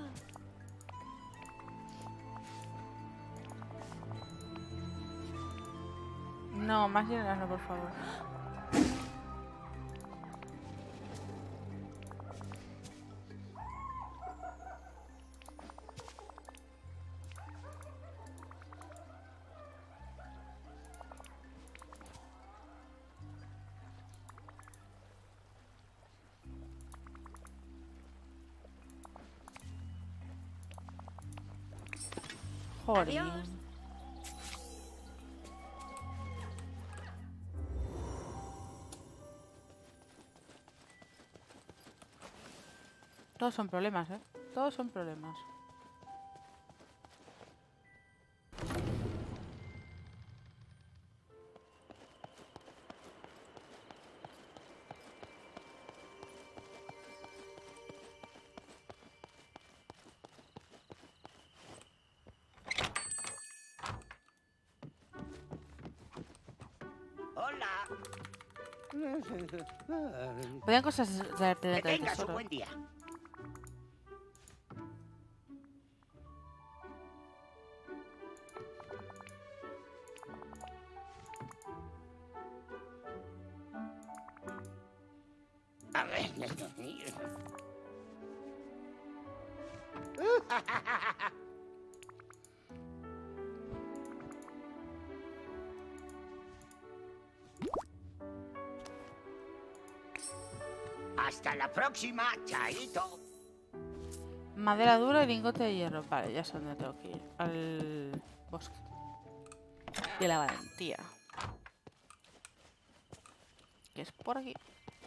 No, más llenas no, por favor. Joder. Adiós. Todos son problemas, ¿eh? Todos son problemas. Hola. Podían cosas del Que planeta del tengas un tesoro. buen día. A ver. Hasta la próxima, Chaito. Madera dura y lingote de hierro. Vale, ya sé dónde tengo que ir. Al bosque. De la valentía. Que es por aquí.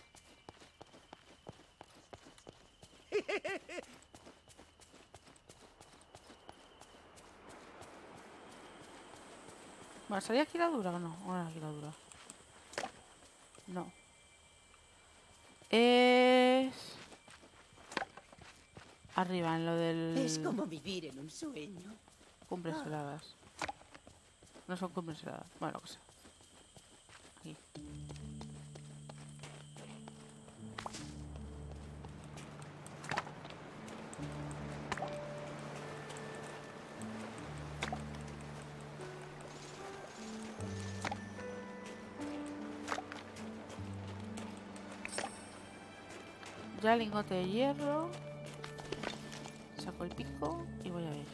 Bueno, ¿salía aquí la dura o no? ¿O no era aquí la dura? No. Es... Arriba, en lo del... Es como vivir en un sueño. Cumbres heladas. No son cumbres heladas. Bueno, lo que sea. Aquí. Ya lingote de hierro. Saco el pico y voy a ello.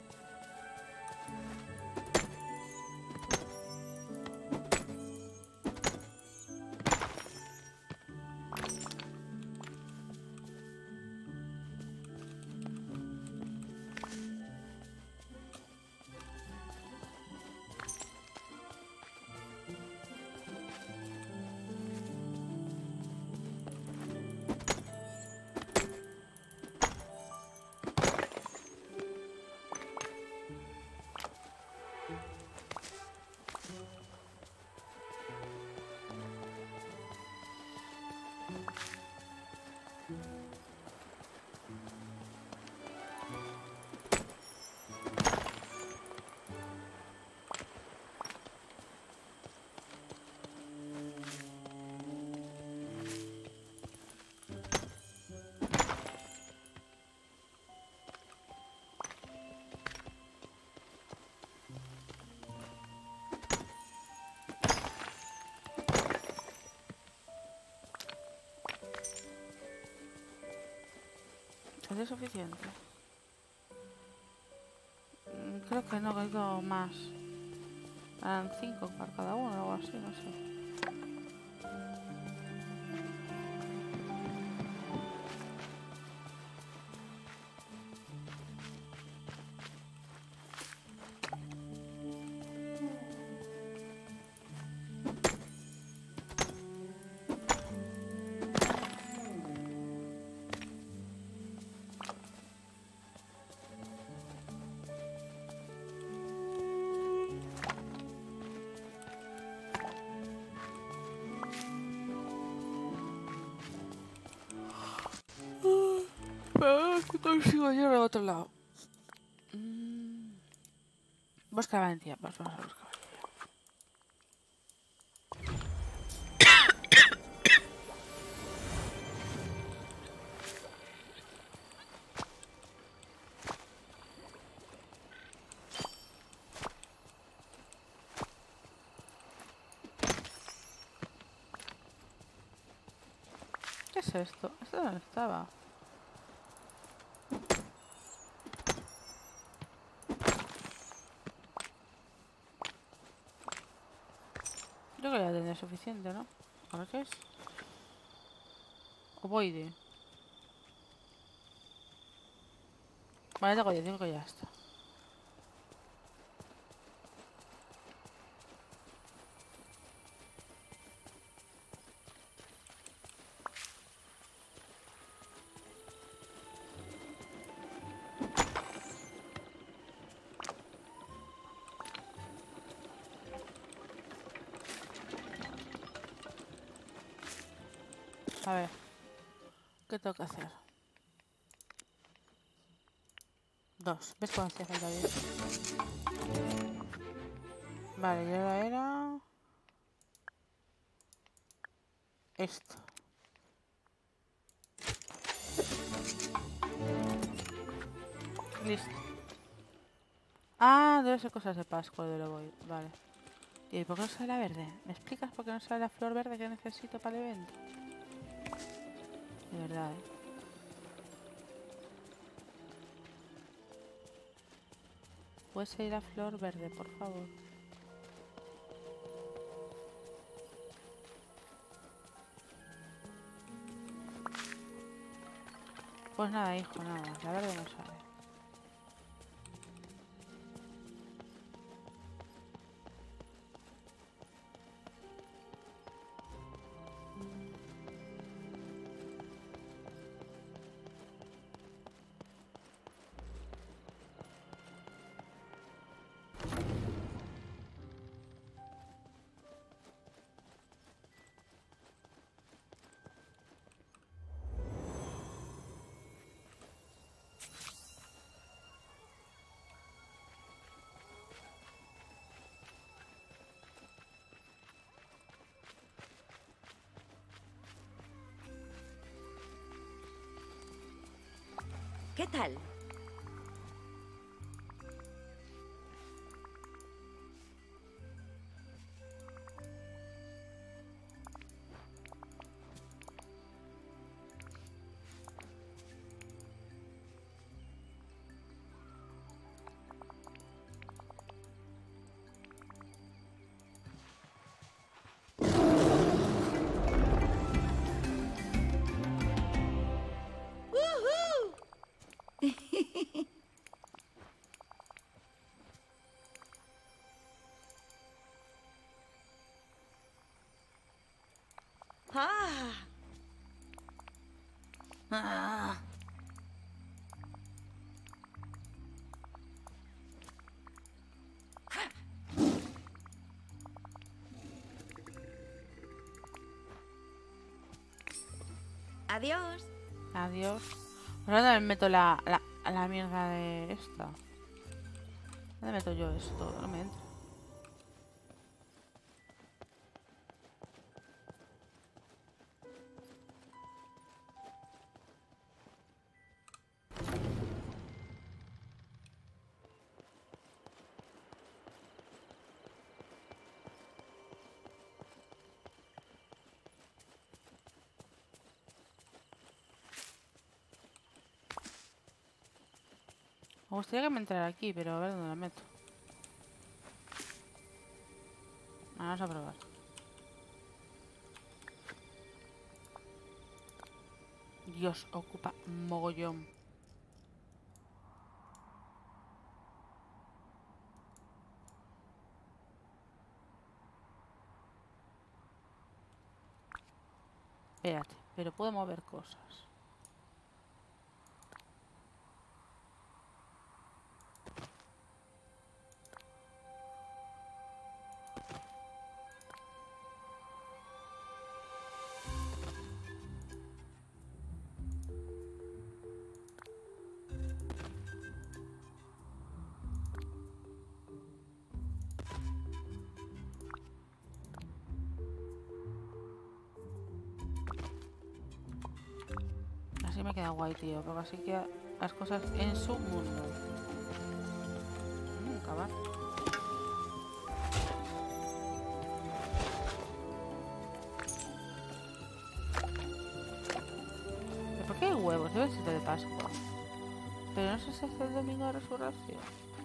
¿Es suficiente? Mm, Creo que no, que hay dos más. Eran cinco para cada uno o algo así, no sé. Consigo yo al otro lado. Mm. Busca valentía, pues vamos a buscar valentía. ¿Qué es esto? ¿Esto dónde estaba? Yo creo que ya tendré suficiente, ¿no? A ver qué es. Ovoide. Vale, tengo diez, digo que ya está. A ver, ¿qué tengo que hacer? Dos. ¿Ves cuando hacía falta diez? Vale, y ahora era... esto. Listo. Ah, debe ser cosas de Pascua de lo voy. Vale. ¿Y por qué no sale la verde? ¿Me explicas por qué no sale la flor verde que necesito para el evento? De verdad, ¿eh? ¿Puede ser la flor verde, por favor? Pues nada, hijo, nada. La verde no sale. ¿Qué tal? Ah. Ah. Adiós. Adiós. Pues ahora me meto la, la, la mierda de esta. ¿Dónde meto yo esto? No me entra. Me gustaría que me entrara aquí, pero a ver dónde la meto. Vamos a probar. Dios, ocupa mogollón. Espérate, pero puedo mover cosas. Así me queda guay, tío, porque así que las cosas en su mundo. Nunca va. ¿Pero por qué hay huevos? Debe ser de Pascua. Pero no sé si es el domingo de resurrección.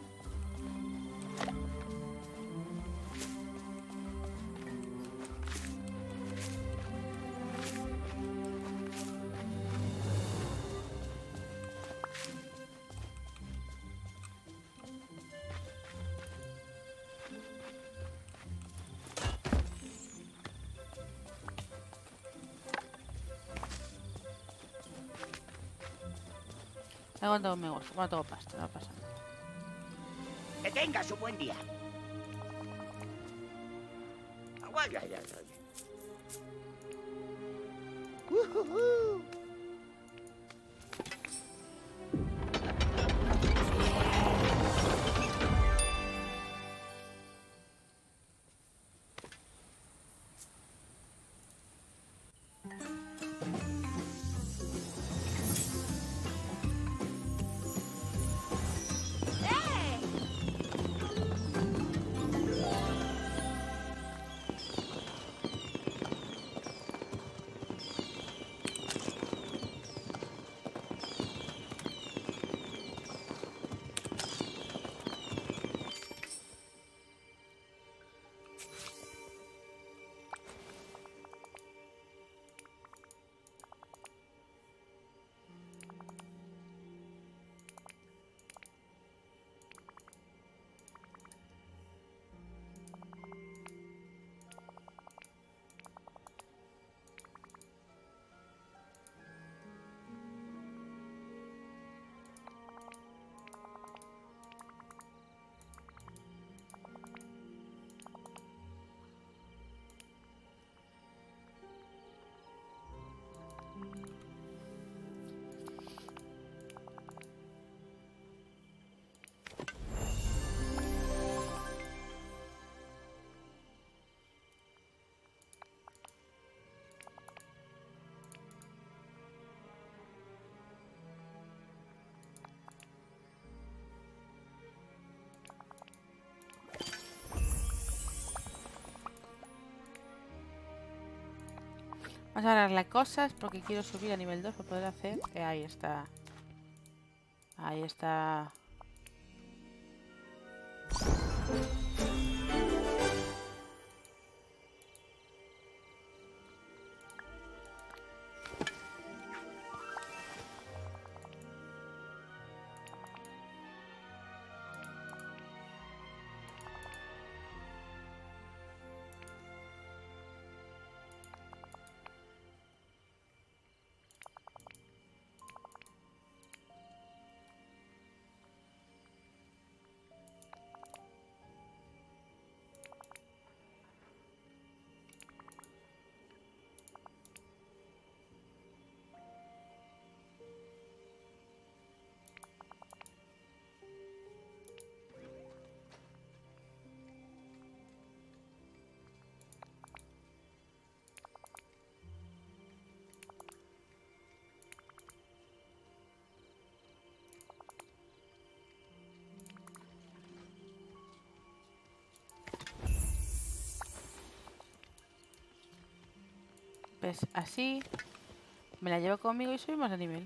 Luego tengo amigos, luego tengo pasta, no pasa nada. Que tengas un buen día. Ay, ay, ay, ay. Ujujú. Vamos a darle cosas porque quiero subir a nivel dos para poder hacer... Eh, ahí está. Ahí está. Pues así me la llevo conmigo y subimos de nivel.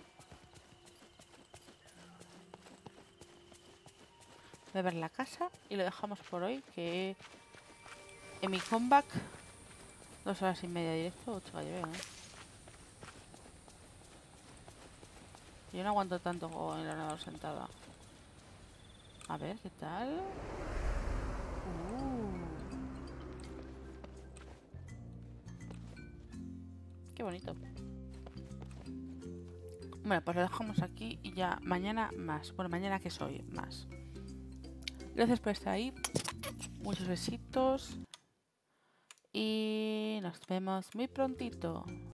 Voy a ver la casa y lo dejamos por hoy, que en mi comeback dos horas y media directo, ocho yo veo, ¿eh? Yo no aguanto tanto juego en el ordenador sentada. A ver, ¿qué tal? Uh. Qué bonito. Bueno, pues lo dejamos aquí y ya mañana más. Bueno, mañana que soy más. Gracias por estar ahí. Muchos besitos. Y nos vemos muy prontito.